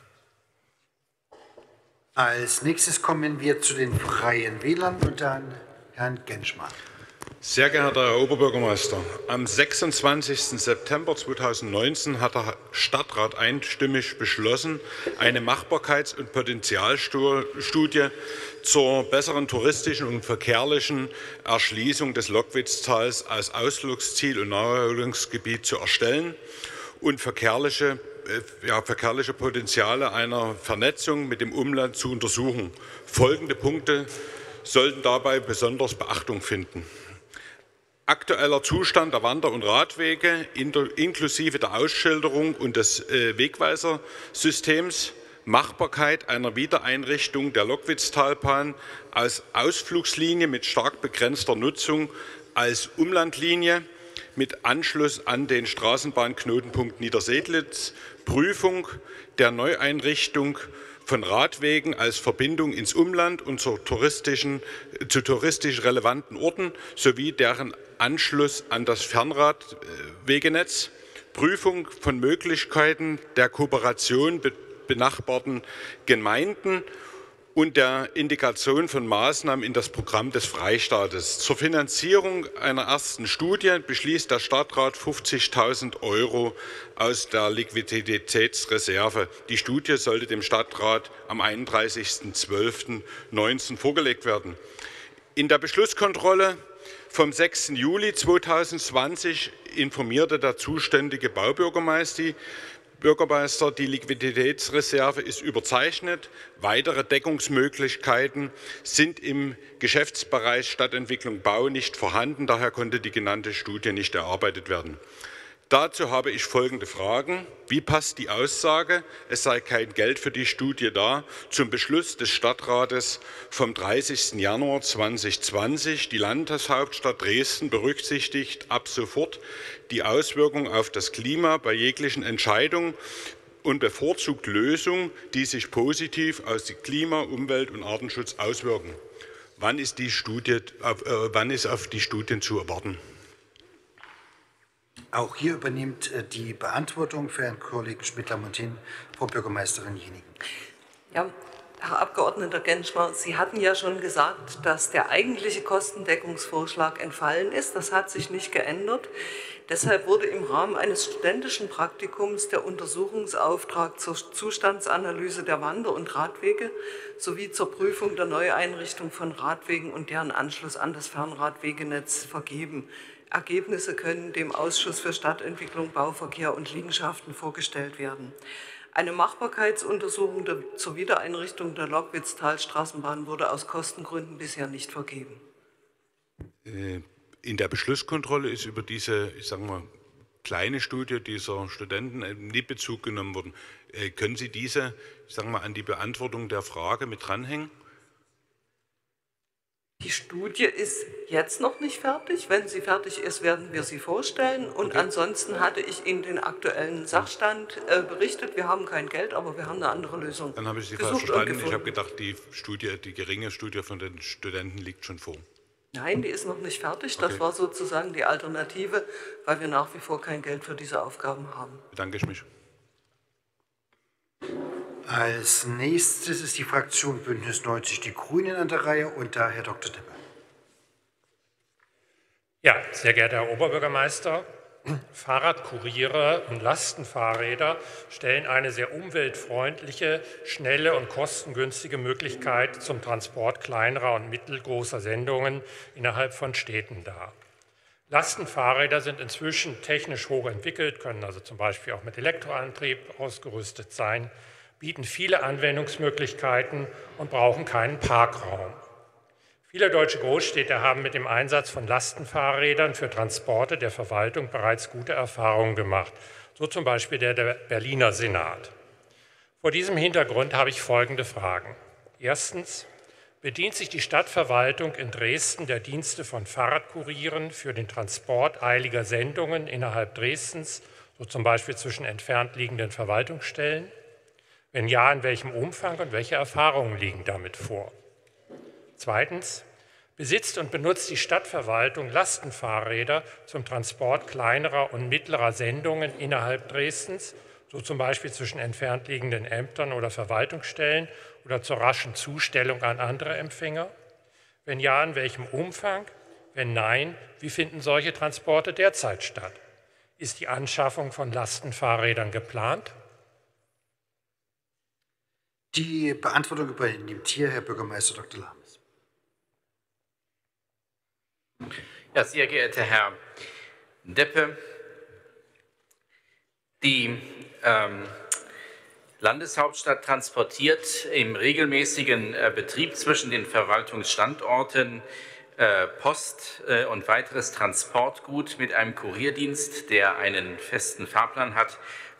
Speaker 1: Als nächstes kommen wir zu den Freien Wählern und dann Herrn Genschmann.
Speaker 17: Sehr geehrter Herr Oberbürgermeister, am sechsundzwanzigsten September zweitausendneunzehn hat der Stadtrat einstimmig beschlossen, eine Machbarkeits- und Potenzialstudie zur besseren touristischen und verkehrlichen Erschließung des Lockwitztals als Ausflugsziel und Naherholungsgebiet zu erstellen und verkehrliche, ja, verkehrliche Potenziale einer Vernetzung mit dem Umland zu untersuchen. Folgende Punkte sollten dabei besonders Beachtung finden. Aktueller Zustand der Wander- und Radwege inklusive der Ausschilderung und des Wegweisersystems, Machbarkeit einer Wiedereinrichtung der Lockwitztalbahn als Ausflugslinie mit stark begrenzter Nutzung als Umlandlinie mit Anschluss an den Straßenbahnknotenpunkt Niedersedlitz, Prüfung der Neueinrichtung von Radwegen als Verbindung ins Umland und zu, touristischen, zu touristisch relevanten Orten sowie deren Anschluss an das Fernradwegenetz, Prüfung von Möglichkeiten der Kooperation mit benachbarten Gemeinden und der Integration von Maßnahmen in das Programm des Freistaates. Zur Finanzierung einer ersten Studie beschließt der Stadtrat fünfzigtausend Euro aus der Liquiditätsreserve. Die Studie sollte dem Stadtrat am einunddreißigsten zwölften neunzehn vorgelegt werden. In der Beschlusskontrolle vom sechsten Juli zweitausendzwanzig informierte der zuständige Baubürgermeister, Bürgermeister, die Liquiditätsreserve ist überzeichnet. Weitere Deckungsmöglichkeiten sind im Geschäftsbereich Stadtentwicklung Bau nicht vorhanden. Daher konnte die genannte Studie nicht erarbeitet werden. Dazu habe ich folgende Fragen. Wie passt die Aussage, es sei kein Geld für die Studie da, zum Beschluss des Stadtrates vom dreißigsten Januar zweitausendzwanzig? Die Landeshauptstadt Dresden berücksichtigt ab sofort die Auswirkungen auf das Klima bei jeglichen Entscheidungen und bevorzugt Lösungen, die sich positiv auf die Klima-, Umwelt- und Artenschutz auswirken. Wann ist, die Studie, äh, wann ist auf die Studien zu erwarten?
Speaker 1: Auch hier übernimmt die Beantwortung für Herrn Kollegen Schmidt-Lamontin Frau Bürgermeisterin Jening.
Speaker 13: Ja, Herr Abgeordneter Genschmer, Sie hatten ja schon gesagt, dass der eigentliche Kostendeckungsvorschlag entfallen ist. Das hat sich nicht geändert. Deshalb wurde im Rahmen eines studentischen Praktikums der Untersuchungsauftrag zur Zustandsanalyse der Wander- und Radwege sowie zur Prüfung der Neueinrichtung von Radwegen und deren Anschluss an das Fernradwegenetz vergeben. Ergebnisse können dem Ausschuss für Stadtentwicklung, Bauverkehr und Liegenschaften vorgestellt werden. Eine Machbarkeitsuntersuchung der, zur Wiedereinrichtung der Logwitztalstraßenbahn wurde aus Kostengründen bisher nicht vergeben.
Speaker 17: In der Beschlusskontrolle ist über diese, ich sage mal, kleine Studie dieser Studenten nie Bezug genommen worden. Können Sie diese, ich sage mal, an die Beantwortung der Frage mit dranhängen?
Speaker 13: Die Studie ist jetzt noch nicht fertig. Wenn sie fertig ist, werden wir sie vorstellen. Und okay. Ansonsten hatte ich Ihnen den aktuellen Sachstand äh, berichtet. Wir haben kein Geld, aber wir haben eine andere Lösung.
Speaker 17: Dann habe ich Sie falsch verstanden. Ich habe gedacht, die Studie, die geringe Studie von den Studenten liegt schon vor.
Speaker 13: Nein, die ist noch nicht fertig. Das
Speaker 17: okay.
Speaker 13: war sozusagen die Alternative, weil wir nach wie vor kein Geld für diese Aufgaben haben.
Speaker 17: Bedanke ich mich.
Speaker 1: Als nächstes ist die Fraktion Bündnis neunzig Die Grünen an der Reihe und da Herr Doktor Deppe.
Speaker 18: Ja, sehr geehrter Herr Oberbürgermeister, Fahrradkuriere und Lastenfahrräder stellen eine sehr umweltfreundliche, schnelle und kostengünstige Möglichkeit zum Transport kleinerer und mittelgroßer Sendungen innerhalb von Städten dar. Lastenfahrräder sind inzwischen technisch hoch entwickelt, können also zum Beispiel auch mit Elektroantrieb ausgerüstet sein, bieten viele Anwendungsmöglichkeiten und brauchen keinen Parkraum. Viele deutsche Großstädte haben mit dem Einsatz von Lastenfahrrädern für Transporte der Verwaltung bereits gute Erfahrungen gemacht, so zum Beispiel der, der Berliner Senat. Vor diesem Hintergrund habe ich folgende Fragen. Erstens, bedient sich die Stadtverwaltung in Dresden der Dienste von Fahrradkurieren für den Transport eiliger Sendungen innerhalb Dresdens, so zum Beispiel zwischen entfernt liegenden Verwaltungsstellen? Wenn ja, in welchem Umfang und welche Erfahrungen liegen damit vor? Zweitens, besitzt und benutzt die Stadtverwaltung Lastenfahrräder zum Transport kleinerer und mittlerer Sendungen innerhalb Dresdens, so zum Beispiel zwischen entfernt liegenden Ämtern oder Verwaltungsstellen oder zur raschen Zustellung an andere Empfänger? Wenn ja, in welchem Umfang? Wenn nein, wie finden solche Transporte derzeit statt? Ist die Anschaffung von Lastenfahrrädern geplant?
Speaker 1: Die Beantwortung übernimmt hier Herr Bürgermeister Doktor Lames.
Speaker 6: Ja, sehr geehrter Herr Deppe, die ähm, Landeshauptstadt transportiert im regelmäßigen äh, Betrieb zwischen den Verwaltungsstandorten äh, Post äh, und weiteres Transportgut mit einem Kurierdienst, der einen festen Fahrplan hat,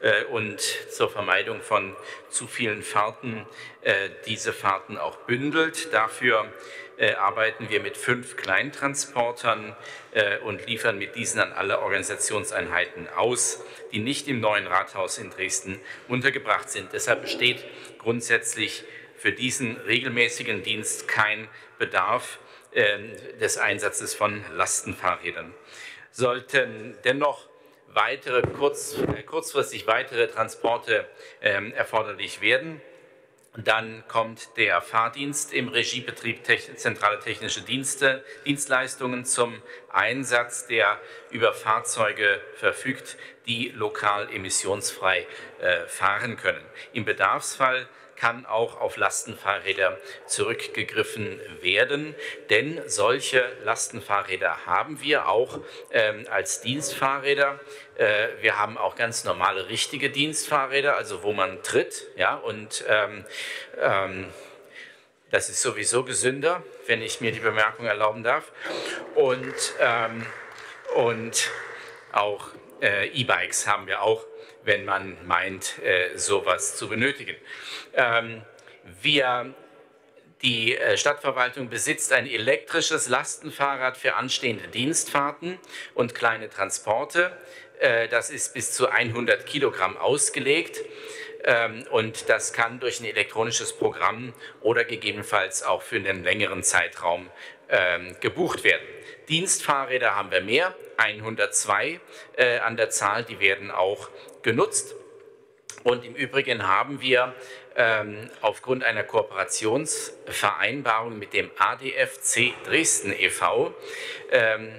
Speaker 6: äh, und zur Vermeidung von zu vielen Fahrten äh, diese Fahrten auch bündelt. Dafür äh, arbeiten wir mit fünf Kleintransportern äh, und liefern mit diesen an alle Organisationseinheiten aus, die nicht im neuen Rathaus in Dresden untergebracht sind. Deshalb besteht grundsätzlich für diesen regelmäßigen Dienst kein Bedarf äh, des Einsatzes von Lastenfahrrädern. Sollten dennoch weitere kurz, äh, kurzfristig weitere Transporte äh, erforderlich werden, dann kommt der Fahrdienst im Regiebetrieb Techn- Zentrale Technische Dienste, Dienstleistungen zum Einsatz, der über Fahrzeuge verfügt, die lokal emissionsfrei äh, fahren können. Im Bedarfsfall kann auch auf Lastenfahrräder zurückgegriffen werden, denn solche Lastenfahrräder haben wir auch ähm, als Dienstfahrräder. Äh, wir haben auch ganz normale, richtige Dienstfahrräder, also wo man tritt, ja, und ähm, ähm, das ist sowieso gesünder, wenn ich mir die Bemerkung erlauben darf. Und, ähm, und auch äh, E-Bikes haben wir auch, wenn man meint, äh, sowas zu benötigen. Ähm, wir, die äh, Stadtverwaltung besitzt ein elektrisches Lastenfahrrad für anstehende Dienstfahrten und kleine Transporte. Äh, das ist bis zu hundert Kilogramm ausgelegt. Ähm, und das kann durch ein elektronisches Programm oder gegebenenfalls auch für einen längeren Zeitraum ähm, gebucht werden. Dienstfahrräder haben wir mehr, hundertzwei äh, an der Zahl, die werden auch genutzt. Und im Übrigen haben wir ähm, aufgrund einer Kooperationsvereinbarung mit dem A D F C Dresden e V ähm,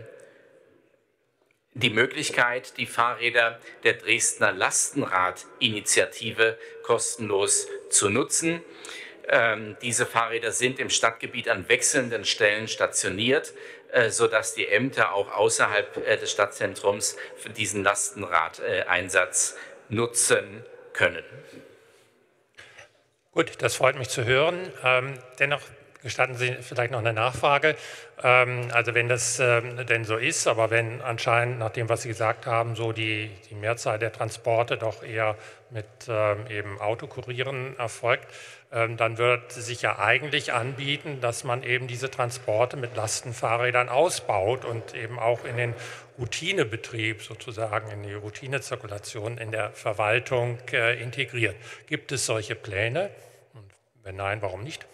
Speaker 6: die Möglichkeit, die Fahrräder der Dresdner Lastenrad-Initiative kostenlos zu nutzen. Ähm, diese Fahrräder sind im Stadtgebiet an wechselnden Stellen stationiert, äh, sodass die Ämter auch außerhalb äh, des Stadtzentrums für diesen Lastenradeinsatz äh, nutzen können.
Speaker 18: Gut, das freut mich zu hören. Ähm, dennoch gestatten Sie vielleicht noch eine Nachfrage. Ähm, also wenn das ähm, denn so ist, aber wenn anscheinend nach dem, was Sie gesagt haben, so die, die Mehrzahl der Transporte doch eher mit ähm, eben Autokurieren erfolgt, ähm, dann wird sich ja eigentlich anbieten, dass man eben diese Transporte mit Lastenfahrrädern ausbaut und eben auch in den Routinebetrieb sozusagen, in die Routinezirkulation in der Verwaltung äh, integriert. Gibt es solche Pläne? Und wenn nein, warum nicht?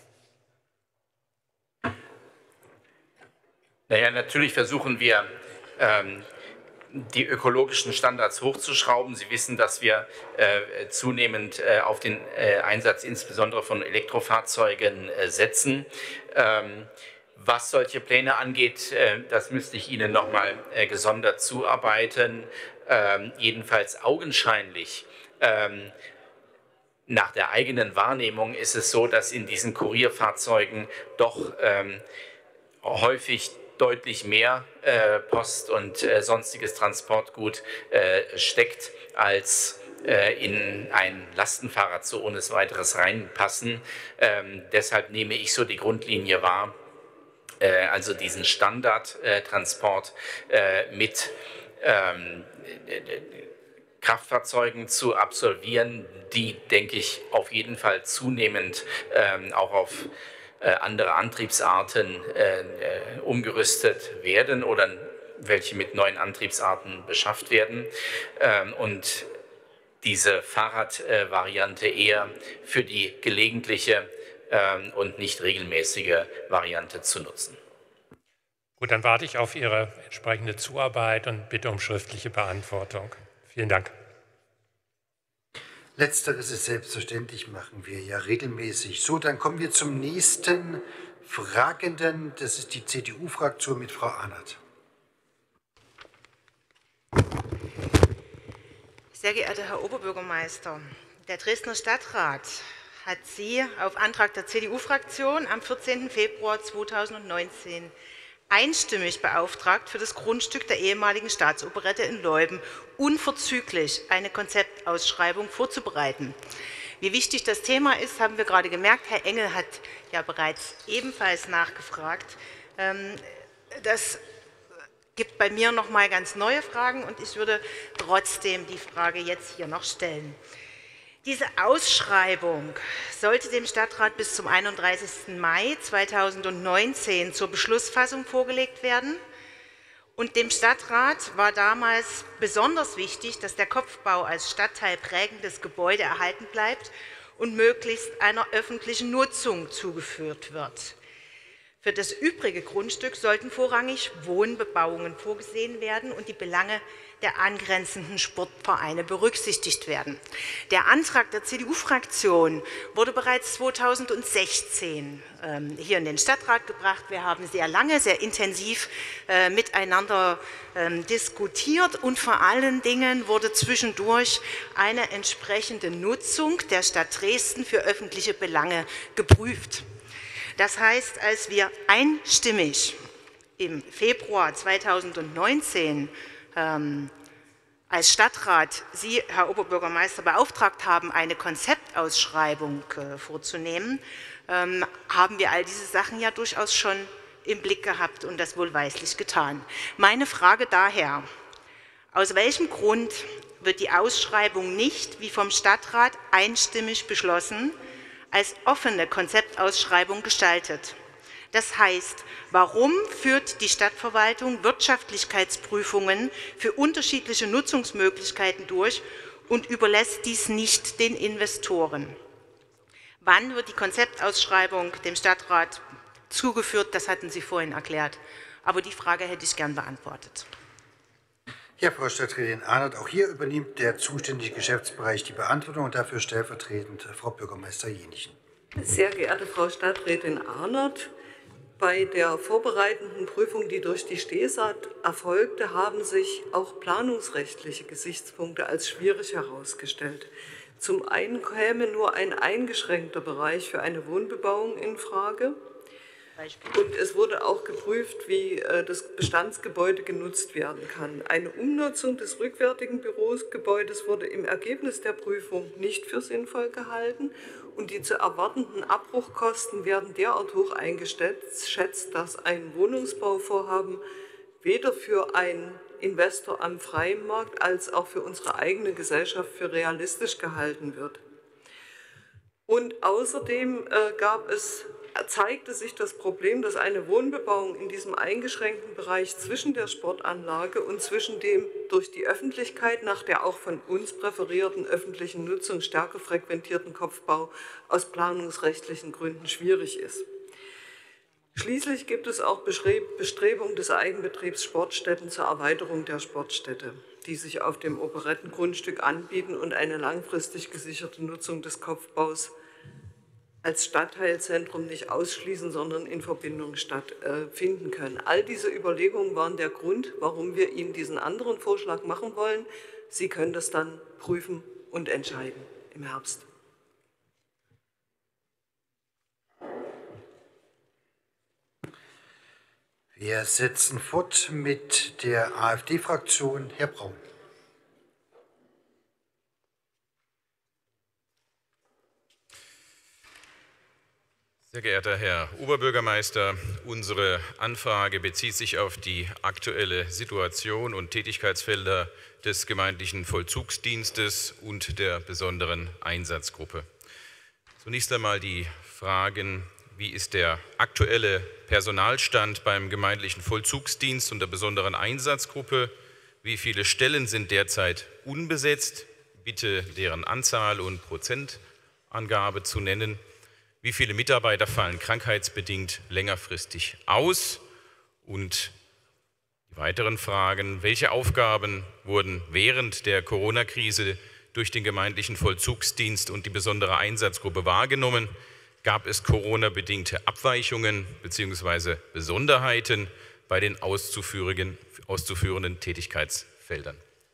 Speaker 6: Naja, natürlich versuchen wir, ähm, die ökologischen Standards hochzuschrauben. Sie wissen, dass wir äh, zunehmend äh, auf den äh, Einsatz insbesondere von Elektrofahrzeugen äh, setzen. Ähm, was solche Pläne angeht, äh, das müsste ich Ihnen noch mal äh, gesondert zuarbeiten. Ähm, jedenfalls augenscheinlich ähm, nach der eigenen Wahrnehmung ist es so, dass in diesen Kurierfahrzeugen doch ähm, häufig deutlich mehr äh, Post und äh, sonstiges Transportgut äh, steckt, als äh, in ein Lastenfahrrad so ohne weiteres reinpassen. Ähm, deshalb nehme ich so die Grundlinie wahr, äh, also diesen Standardtransport äh, mit ähm, Kraftfahrzeugen zu absolvieren, die, denke ich, auf jeden Fall zunehmend ähm, auch auf Äh, andere Antriebsarten äh, äh, umgerüstet werden oder welche mit neuen Antriebsarten beschafft werden ähm, und diese Fahrradvariante äh, eher für die gelegentliche äh, und nicht regelmäßige Variante zu nutzen.
Speaker 18: Gut, dann warte ich auf Ihre entsprechende Zuarbeit und bitte um schriftliche Beantwortung. Vielen Dank.
Speaker 1: Letzteres ist selbstverständlich, machen wir ja regelmäßig. So, dann kommen wir zum nächsten Fragenden. Das ist die C D U-Fraktion mit Frau Ahnert.
Speaker 19: Sehr geehrter Herr Oberbürgermeister, der Dresdner Stadtrat hat Sie auf Antrag der C D U-Fraktion am vierzehnten Februar zweitausendneunzehn einstimmig beauftragt, für das Grundstück der ehemaligen Staatsoperette in Leuben unverzüglich eine Konzeptausschreibung vorzubereiten. Wie wichtig das Thema ist, haben wir gerade gemerkt. Herr Engel hat ja bereits ebenfalls nachgefragt. Das gibt bei mir noch mal ganz neue Fragen und ich würde trotzdem die Frage jetzt hier noch stellen. Diese Ausschreibung sollte dem Stadtrat bis zum einunddreißigsten Mai zweitausendneunzehn zur Beschlussfassung vorgelegt werden. Und dem Stadtrat war damals besonders wichtig, dass der Kopfbau als stadtteilprägendes Gebäude erhalten bleibt und möglichst einer öffentlichen Nutzung zugeführt wird. Für das übrige Grundstück sollten vorrangig Wohnbebauungen vorgesehen werden und die Belange der angrenzenden Sportvereine berücksichtigt werden. Der Antrag der C D U-Fraktion wurde bereits zweitausendsechzehn ähm, hier in den Stadtrat gebracht. Wir haben sehr lange, sehr intensiv äh, miteinander ähm, diskutiert und vor allen Dingen wurde zwischendurch eine entsprechende Nutzung der Stadt Dresden für öffentliche Belange geprüft. Das heißt, als wir einstimmig im Februar zweitausendneunzehn ähm, als Stadtrat Sie, Herr Oberbürgermeister, beauftragt haben, eine Konzeptausschreibung äh, vorzunehmen, ähm, haben wir all diese Sachen ja durchaus schon im Blick gehabt und das wohlweislich getan. Meine Frage daher, aus welchem Grund wird die Ausschreibung nicht, wie vom Stadtrat einstimmig beschlossen, als offene Konzeptausschreibung gestaltet? Das heißt, warum führt die Stadtverwaltung Wirtschaftlichkeitsprüfungen für unterschiedliche Nutzungsmöglichkeiten durch und überlässt dies nicht den Investoren? Wann wird die Konzeptausschreibung dem Stadtrat zugeführt? Das hatten Sie vorhin erklärt. Aber die Frage hätte ich gern beantwortet.
Speaker 1: Ja, Frau Stadträtin Arnold, auch hier übernimmt der zuständige Geschäftsbereich die Beantwortung und dafür stellvertretend Frau Bürgermeister Jenichen.
Speaker 13: Sehr geehrte Frau Stadträtin Arnold, bei der vorbereitenden Prüfung, die durch die Stehsat erfolgte, haben sich auch planungsrechtliche Gesichtspunkte als schwierig herausgestellt. Zum einen käme nur ein eingeschränkter Bereich für eine Wohnbebauung in Frage. Und es wurde auch geprüft, wie das Bestandsgebäude genutzt werden kann. Eine Umnutzung des rückwärtigen Bürogebäudes wurde im Ergebnis der Prüfung nicht für sinnvoll gehalten und die zu erwartenden Abbruchkosten werden derart hoch eingeschätzt, dass ein Wohnungsbauvorhaben weder für einen Investor am freien Markt als auch für unsere eigene Gesellschaft für realistisch gehalten wird. Und außerdem äh, gab es zeigte sich das Problem, dass eine Wohnbebauung in diesem eingeschränkten Bereich zwischen der Sportanlage und zwischen dem durch die Öffentlichkeit nach der auch von uns präferierten öffentlichen Nutzung stärker frequentierten Kopfbau aus planungsrechtlichen Gründen schwierig ist. Schließlich gibt es auch Bestrebungen des Eigenbetriebs Sportstätten zur Erweiterung der Sportstätte, die sich auf dem Operettengrundstück anbieten und eine langfristig gesicherte Nutzung des Kopfbaus als Stadtteilzentrum nicht ausschließen, sondern in Verbindung stattfinden können. All diese Überlegungen waren der Grund, warum wir Ihnen diesen anderen Vorschlag machen wollen. Sie können das dann prüfen und entscheiden im Herbst.
Speaker 1: Wir setzen fort mit der AfD-Fraktion. Herr Braun.
Speaker 20: Sehr geehrter Herr Oberbürgermeister, unsere Anfrage bezieht sich auf die aktuelle Situation und Tätigkeitsfelder des gemeindlichen Vollzugsdienstes und der besonderen Einsatzgruppe. Zunächst einmal die Fragen, wie ist der aktuelle Personalstand beim gemeindlichen Vollzugsdienst und der besonderen Einsatzgruppe? Wie viele Stellen sind derzeit unbesetzt? Bitte deren Anzahl und Prozentangabe zu nennen. Wie viele Mitarbeiter fallen krankheitsbedingt längerfristig aus? Und die weiteren Fragen, welche Aufgaben wurden während der Corona-Krise durch den gemeindlichen Vollzugsdienst und die besondere Einsatzgruppe wahrgenommen? Gab es Corona-bedingte Abweichungen bzw. Besonderheiten bei den auszuführenden, auszuführenden Tätigkeitsfeldern?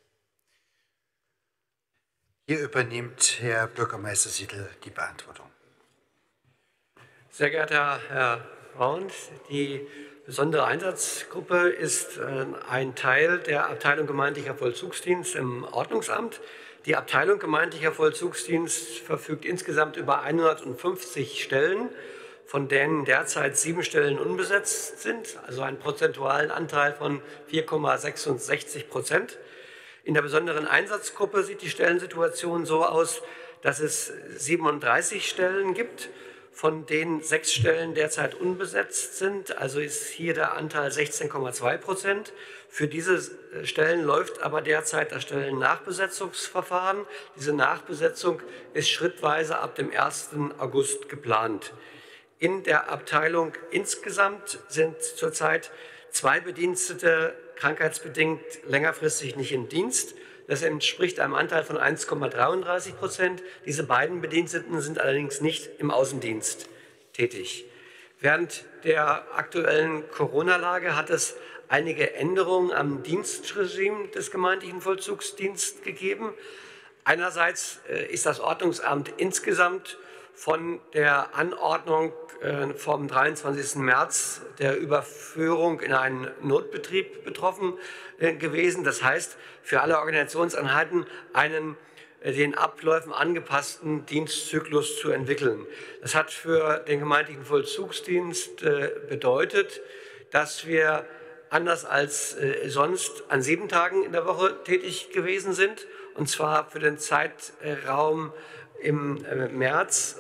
Speaker 1: Hier übernimmt Herr Bürgermeister Siedl die Beantwortung.
Speaker 4: Sehr geehrter Herr Braun, die besondere Einsatzgruppe ist ein Teil der Abteilung gemeindlicher Vollzugsdienst im Ordnungsamt. Die Abteilung gemeindlicher Vollzugsdienst verfügt insgesamt über hundertfünfzig Stellen. von denen derzeit sieben Stellen unbesetzt sind, also einen prozentualen Anteil von vier Komma sechsundsechzig Prozent. In der besonderen Einsatzgruppe sieht die Stellensituation so aus, dass es siebenunddreißig Stellen gibt, von denen sechs Stellen derzeit unbesetzt sind, also ist hier der Anteil sechzehn Komma zwei Prozent. Für diese Stellen läuft aber derzeit das Stellennachbesetzungsverfahren. Diese Nachbesetzung ist schrittweise ab dem ersten August geplant. In der Abteilung insgesamt sind zurzeit zwei Bedienstete krankheitsbedingt längerfristig nicht im Dienst. Das entspricht einem Anteil von eins Komma dreiunddreißig Prozent. Diese beiden Bediensteten sind allerdings nicht im Außendienst tätig. Während der aktuellen Corona-Lage hat es einige Änderungen am Dienstregime des gemeindlichen Vollzugsdienstes gegeben. Einerseits ist das Ordnungsamt insgesamt von der Anordnung vom dreiundzwanzigsten März der Überführung in einen Notbetrieb betroffen gewesen. Das heißt, für alle Organisationseinheiten einen den Abläufen angepassten Dienstzyklus zu entwickeln. Das hat für den gemeindlichen Vollzugsdienst bedeutet, dass wir anders als sonst an sieben Tagen in der Woche tätig gewesen sind, und zwar für den Zeitraum im März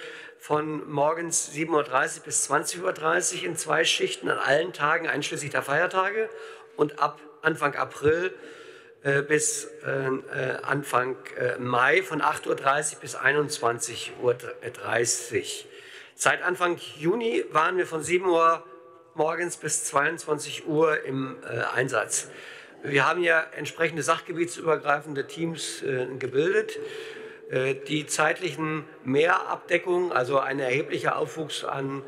Speaker 4: von morgens sieben Uhr dreißig bis zwanzig Uhr dreißig in zwei Schichten an allen Tagen einschließlich der Feiertage und ab Anfang April bis Anfang Mai von acht Uhr dreißig bis einundzwanzig Uhr dreißig. Seit Anfang Juni waren wir von sieben Uhr morgens bis zweiundzwanzig Uhr im Einsatz. Wir haben ja entsprechende sachgebietsübergreifende Teams gebildet. Die zeitlichen Mehrabdeckungen, also ein erheblicher Aufwuchs an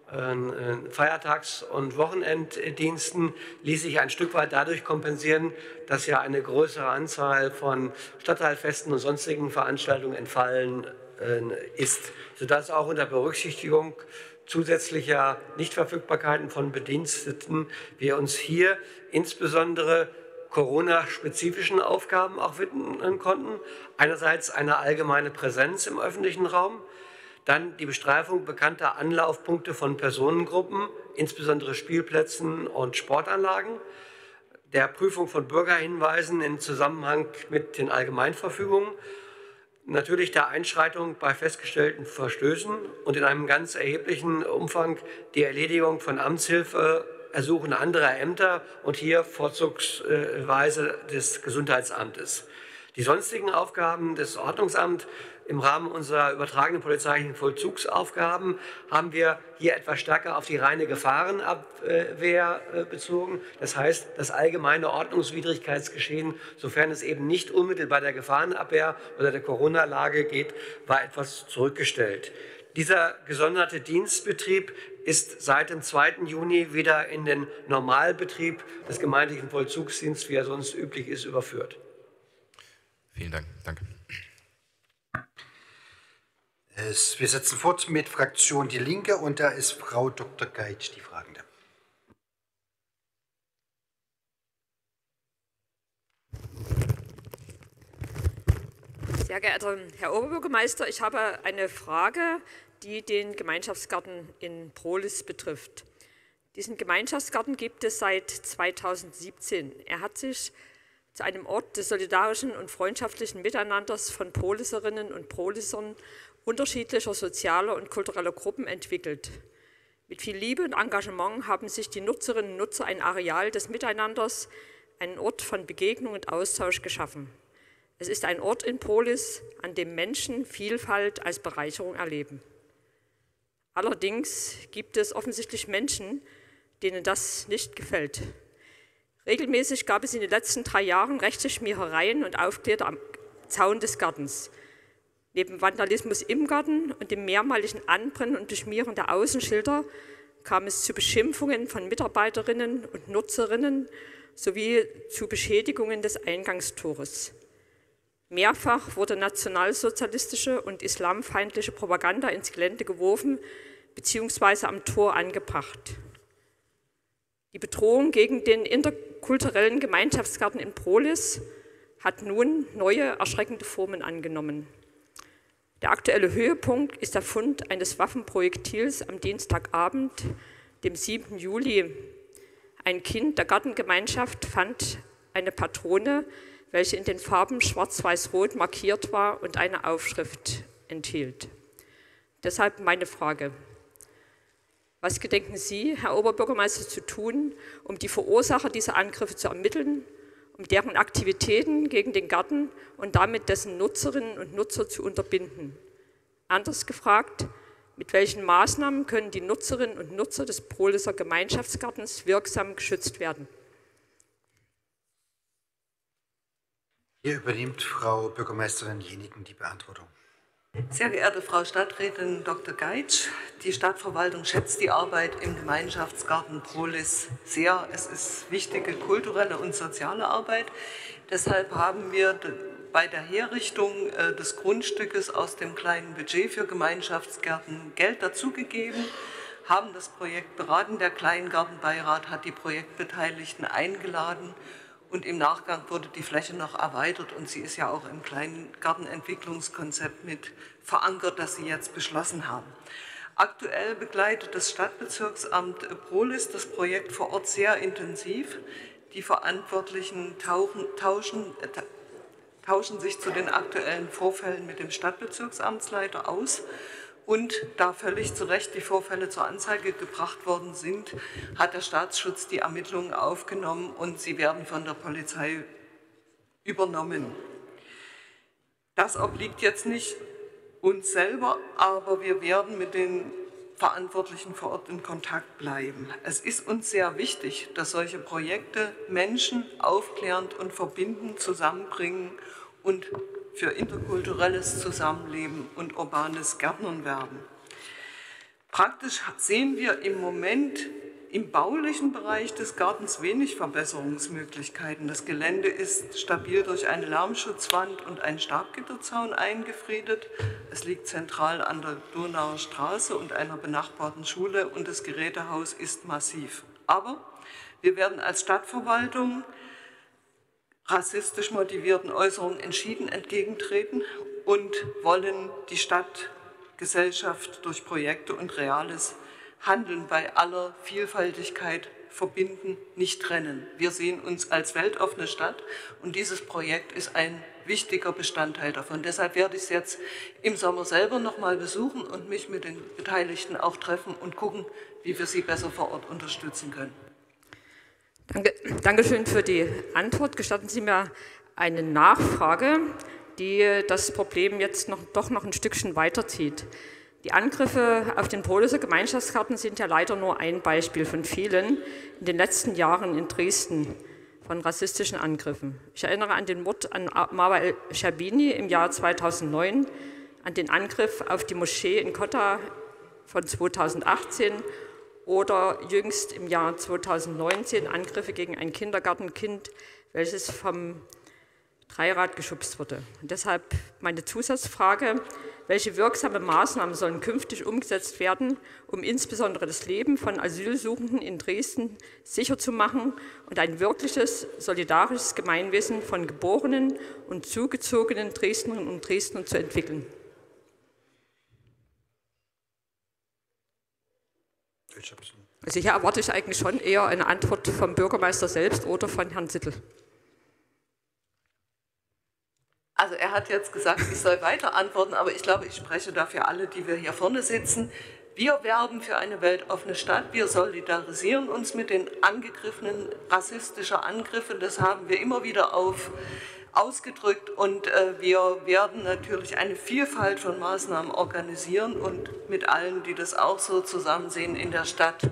Speaker 4: Feiertags- und Wochenenddiensten, ließ sich ein Stück weit dadurch kompensieren, dass ja eine größere Anzahl von Stadtteilfesten und sonstigen Veranstaltungen entfallen ist, sodass auch unter Berücksichtigung zusätzlicher Nichtverfügbarkeiten von Bediensteten wir uns hier insbesondere Corona-spezifischen Aufgaben auch widmen konnten. Einerseits eine allgemeine Präsenz im öffentlichen Raum, dann die Bestreifung bekannter Anlaufpunkte von Personengruppen, insbesondere Spielplätzen und Sportanlagen, der Prüfung von Bürgerhinweisen im Zusammenhang mit den Allgemeinverfügungen, natürlich der Einschreitung bei festgestellten Verstößen und in einem ganz erheblichen Umfang die Erledigung von Amtshilfe, Ersuchen anderer Ämter und hier vorzugsweise des Gesundheitsamtes. Die sonstigen Aufgaben des Ordnungsamts im Rahmen unserer übertragenen polizeilichen Vollzugsaufgaben haben wir hier etwas stärker auf die reine Gefahrenabwehr bezogen. Das heißt, das allgemeine Ordnungswidrigkeitsgeschehen, sofern es eben nicht unmittelbar der Gefahrenabwehr oder der Corona-Lage geht, war etwas zurückgestellt. Dieser gesonderte Dienstbetrieb ist seit dem zweiten Juni wieder in den Normalbetrieb des gemeindlichen Vollzugsdienstes, wie er sonst üblich ist, überführt.
Speaker 20: Vielen Dank. Danke.
Speaker 1: Es, wir setzen fort mit Fraktion Die Linke und da ist Frau Doktor Geitsch die Fragende.
Speaker 21: Sehr geehrter Herr Oberbürgermeister, ich habe eine Frage, die den Gemeinschaftsgarten in Prohlis betrifft. Diesen Gemeinschaftsgarten gibt es seit zweitausendsiebzehn. Er hat sich zu einem Ort des solidarischen und freundschaftlichen Miteinanders von Prohliserinnen und Prohlisern unterschiedlicher sozialer und kultureller Gruppen entwickelt. Mit viel Liebe und Engagement haben sich die Nutzerinnen und Nutzer ein Areal des Miteinanders, einen Ort von Begegnung und Austausch geschaffen. Es ist ein Ort in Prohlis, an dem Menschen Vielfalt als Bereicherung erleben. Allerdings gibt es offensichtlich Menschen, denen das nicht gefällt. Regelmäßig gab es in den letzten drei Jahren rechte Schmierereien und Aufkleber am Zaun des Gartens. Neben Vandalismus im Garten und dem mehrmaligen Anbrennen und Beschmieren der Außenschilder kam es zu Beschimpfungen von Mitarbeiterinnen und Nutzerinnen sowie zu Beschädigungen des Eingangstores. Mehrfach wurde nationalsozialistische und islamfeindliche Propaganda ins Gelände geworfen bzw. am Tor angebracht. Die Bedrohung gegen den interkulturellen Gemeinschaftsgarten in Prohlis hat nun neue, erschreckende Formen angenommen. Der aktuelle Höhepunkt ist der Fund eines Waffenprojektils am Dienstagabend, dem siebten Juli. Ein Kind der Gartengemeinschaft fand eine Patrone, welche in den Farben schwarz-weiß-rot markiert war und eine Aufschrift enthielt. Deshalb meine Frage: Was gedenken Sie, Herr Oberbürgermeister, zu tun, um die Verursacher dieser Angriffe zu ermitteln, um deren Aktivitäten gegen den Garten und damit dessen Nutzerinnen und Nutzer zu unterbinden? Anders gefragt, mit welchen Maßnahmen können die Nutzerinnen und Nutzer des Prohlisser Gemeinschaftsgartens wirksam geschützt werden?
Speaker 1: Hier übernimmt Frau Bürgermeisterin Jeniken die Beantwortung.
Speaker 13: Sehr geehrte Frau Stadträtin Doktor Geitsch, die Stadtverwaltung schätzt die Arbeit im Gemeinschaftsgarten Prohlis sehr. Es ist wichtige kulturelle und soziale Arbeit. Deshalb haben wir bei der Herrichtung des Grundstückes aus dem kleinen Budget für Gemeinschaftsgärten Geld dazugegeben, haben das Projekt beraten. Der Kleingartenbeirat hat die Projektbeteiligten eingeladen. Und im Nachgang wurde die Fläche noch erweitert und sie ist ja auch im Kleingartenentwicklungskonzept mit verankert, das Sie jetzt beschlossen haben. Aktuell begleitet das Stadtbezirksamt Prohlis das Projekt vor Ort sehr intensiv. Die Verantwortlichen tauchen, tauschen, äh, tauschen sich zu den aktuellen Vorfällen mit dem Stadtbezirksamtsleiter aus. Und da völlig zu Recht die Vorfälle zur Anzeige gebracht worden sind, hat der Staatsschutz die Ermittlungen aufgenommen und sie werden von der Polizei übernommen. Das obliegt jetzt nicht uns selber, aber wir werden mit den Verantwortlichen vor Ort in Kontakt bleiben. Es ist uns sehr wichtig, dass solche Projekte Menschen aufklärend und verbindend zusammenbringen und für interkulturelles Zusammenleben und urbanes Gärtnern werden. Praktisch sehen wir im Moment im baulichen Bereich des Gartens wenig Verbesserungsmöglichkeiten. Das Gelände ist stabil durch eine Lärmschutzwand und einen Stabgitterzaun eingefriedet. Es liegt zentral an der Donauer Straße und einer benachbarten Schule und das Gerätehaus ist massiv. Aber wir werden als Stadtverwaltung rassistisch motivierten Äußerungen entschieden entgegentreten und wollen die Stadtgesellschaft durch Projekte und reales Handeln bei aller Vielfältigkeit verbinden, nicht trennen. Wir sehen uns als weltoffene Stadt und dieses Projekt ist ein wichtiger Bestandteil davon. Deshalb werde ich es jetzt im Sommer selber noch mal besuchen und mich mit den Beteiligten auch treffen und gucken, wie wir sie besser vor Ort unterstützen können.
Speaker 21: Danke, Dankeschön für die Antwort. Gestatten Sie mir eine Nachfrage, die das Problem jetzt noch, doch noch ein Stückchen weiterzieht. Die Angriffe auf den Prohlisser Gemeinschaftsgarten sind ja leider nur ein Beispiel von vielen in den letzten Jahren in Dresden von rassistischen Angriffen. Ich erinnere an den Mord an Marwa El-Scherbini im Jahr zweitausendneun, an den Angriff auf die Moschee in Kotta von zweitausendachtzehn oder jüngst im Jahr zweitausendneunzehn Angriffe gegen ein Kindergartenkind, welches vom Dreirad geschubst wurde. Und deshalb meine Zusatzfrage: Welche wirksame Maßnahmen sollen künftig umgesetzt werden, um insbesondere das Leben von Asylsuchenden in Dresden sicher zu machen und ein wirkliches, solidarisches Gemeinwesen von geborenen und zugezogenen Dresdnerinnen und Dresdnern zu entwickeln? Also hier erwarte ich eigentlich schon eher eine Antwort vom Bürgermeister selbst oder von Herrn Sittel.
Speaker 13: Also er hat jetzt gesagt, ich soll weiter antworten, aber ich glaube, ich spreche dafür alle, die wir hier vorne sitzen. Wir werben für eine weltoffene Stadt. Wir solidarisieren uns mit den Angegriffenen rassistischer Angriffe. Das haben wir immer wieder auf, ausgedrückt und äh, wir werden natürlich eine Vielfalt von Maßnahmen organisieren und mit allen, die das auch so zusammen sehen, in der Stadt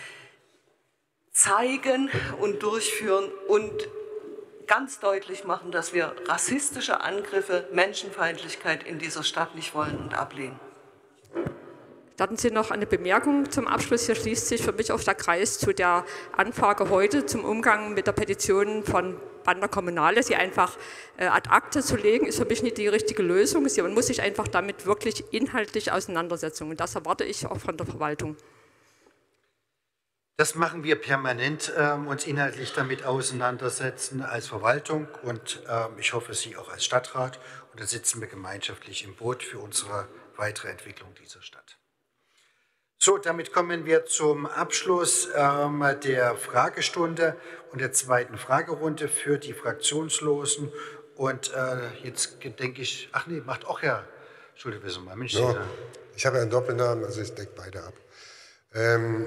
Speaker 13: zeigen und durchführen und ganz deutlich machen, dass wir rassistische Angriffe, Menschenfeindlichkeit in dieser Stadt nicht wollen und ablehnen.
Speaker 21: Hatten Sie noch eine Bemerkung zum Abschluss? Hier schließt sich für mich auch der Kreis zu der Anfrage heute zum Umgang mit der Petition von Bander Kommunale. Sie einfach äh, ad acta zu legen, ist für mich nicht die richtige Lösung. Man muss sich einfach damit wirklich inhaltlich auseinandersetzen. Und das erwarte ich auch von der Verwaltung.
Speaker 1: Das machen wir permanent, ähm, uns inhaltlich damit auseinandersetzen als Verwaltung und ähm, ich hoffe, Sie auch als Stadtrat. Und dann sitzen wir gemeinschaftlich im Boot für unsere weitere Entwicklung dieser Stadt. So, damit kommen wir zum Abschluss ähm, der Fragestunde und der zweiten Fragerunde für die Fraktionslosen. Und äh, jetzt denke ich, ach nee, macht auch Herr Schulte-Wissemann mal. Mensch,
Speaker 12: ja, ich habe ja einen Doppelnamen, also ich decke beide ab. Ähm,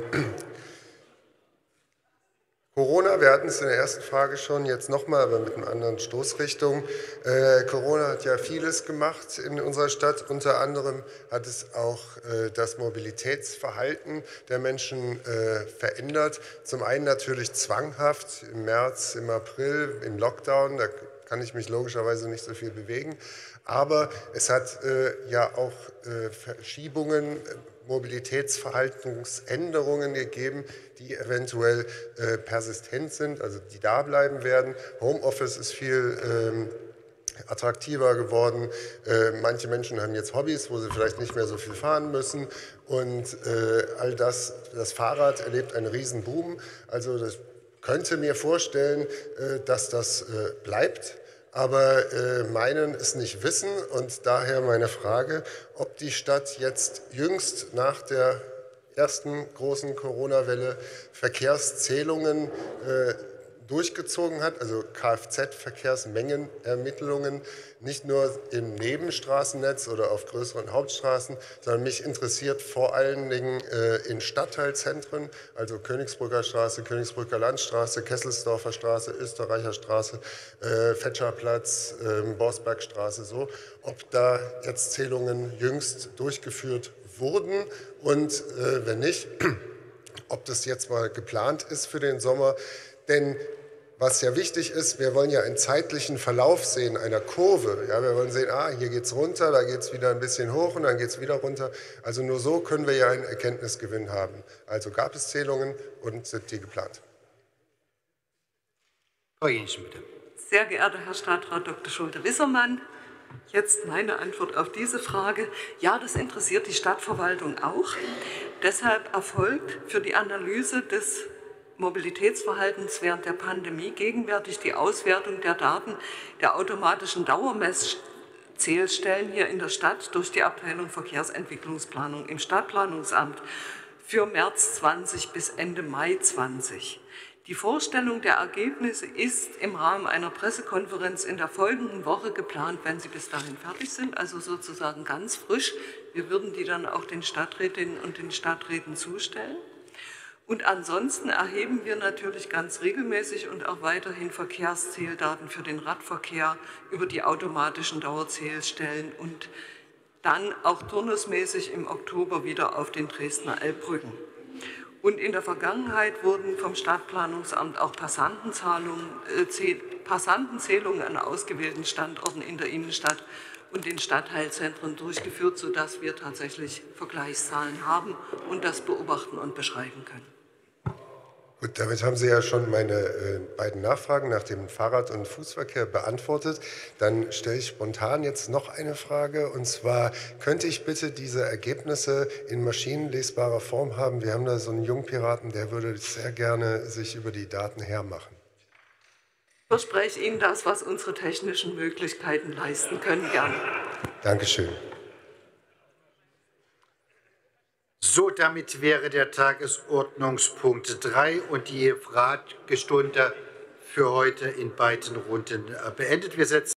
Speaker 12: Corona, wir hatten es in der ersten Frage schon, jetzt nochmal, aber mit einer anderen Stoßrichtung. Äh, Corona hat ja vieles gemacht in unserer Stadt. Unter anderem hat es auch äh, das Mobilitätsverhalten der Menschen äh, verändert. Zum einen natürlich zwanghaft im März, im April, im Lockdown. Da kann ich mich logischerweise nicht so viel bewegen. Aber es hat äh, ja auch äh, Verschiebungen, Mobilitätsverhaltensänderungen gegeben, die eventuell äh, persistent sind, also die da bleiben werden. Homeoffice ist viel ähm, attraktiver geworden. Äh, manche Menschen haben jetzt Hobbys, wo sie vielleicht nicht mehr so viel fahren müssen. Und äh, all das, das Fahrrad erlebt einen Riesenboom. Also das könnte mir vorstellen, äh, dass das äh, bleibt. Aber äh, meinen es nicht wissen und daher meine Frage, ob die Stadt jetzt jüngst nach der ersten großen Corona-Welle Verkehrszählungen äh, durchgezogen hat, also Kfz-Verkehrsmengenermittlungen, nicht nur im Nebenstraßennetz oder auf größeren Hauptstraßen, sondern mich interessiert vor allen Dingen äh, in Stadtteilzentren, also Königsbrücker Straße, Königsbrücker Landstraße, Kesselsdorfer Straße, Österreicher Straße, äh, Fetscherplatz, äh, Borsbergstraße, so, ob da jetzt Zählungen jüngst durchgeführt wurden und äh, wenn nicht, ob das jetzt mal geplant ist für den Sommer, denn was ja wichtig ist, wir wollen ja einen zeitlichen Verlauf sehen, einer Kurve. Ja, wir wollen sehen, ah, hier geht es runter, da geht es wieder ein bisschen hoch und dann geht es wieder runter. Also nur so können wir ja einen Erkenntnisgewinn haben. Also gab es Zählungen und sind die geplant?
Speaker 1: Frau Jensen, bitte.
Speaker 13: Sehr geehrter Herr Stadtrat Doktor Schulte-Wissermann, jetzt meine Antwort auf diese Frage. Ja, das interessiert die Stadtverwaltung auch. Deshalb erfolgt für die Analyse des Mobilitätsverhaltens während der Pandemie gegenwärtig die Auswertung der Daten der automatischen Dauermesszählstellen hier in der Stadt durch die Abteilung Verkehrsentwicklungsplanung im Stadtplanungsamt für März zwanzig bis Ende Mai zwanzig. Die Vorstellung der Ergebnisse ist im Rahmen einer Pressekonferenz in der folgenden Woche geplant, wenn sie bis dahin fertig sind, also sozusagen ganz frisch. Wir würden die dann auch den Stadträtinnen und den Stadträten zustellen. Und ansonsten erheben wir natürlich ganz regelmäßig und auch weiterhin Verkehrszähldaten für den Radverkehr über die automatischen Dauerzählstellen und dann auch turnusmäßig im Oktober wieder auf den Dresdner Elbbrücken. Und in der Vergangenheit wurden vom Stadtplanungsamt auch Passantenzahlungen, äh, Passantenzählungen an ausgewählten Standorten in der Innenstadt und den Stadtteilzentren durchgeführt, sodass wir tatsächlich Vergleichszahlen haben und das beobachten und beschreiben können.
Speaker 12: Gut, damit haben Sie ja schon meine äh, beiden Nachfragen nach dem Fahrrad- und Fußverkehr beantwortet. Dann stelle ich spontan jetzt noch eine Frage, und zwar, könnte ich bitte diese Ergebnisse in maschinenlesbarer Form haben? Wir haben da so einen Jungpiraten, der würde sehr gerne sich über die Daten hermachen.
Speaker 13: Ich verspreche Ihnen das, was unsere technischen Möglichkeiten leisten können, gerne.
Speaker 12: Dankeschön.
Speaker 1: So, damit wäre der Tagesordnungspunkt drei und die Fragestunde für heute in beiden Runden beendet. Wir setzen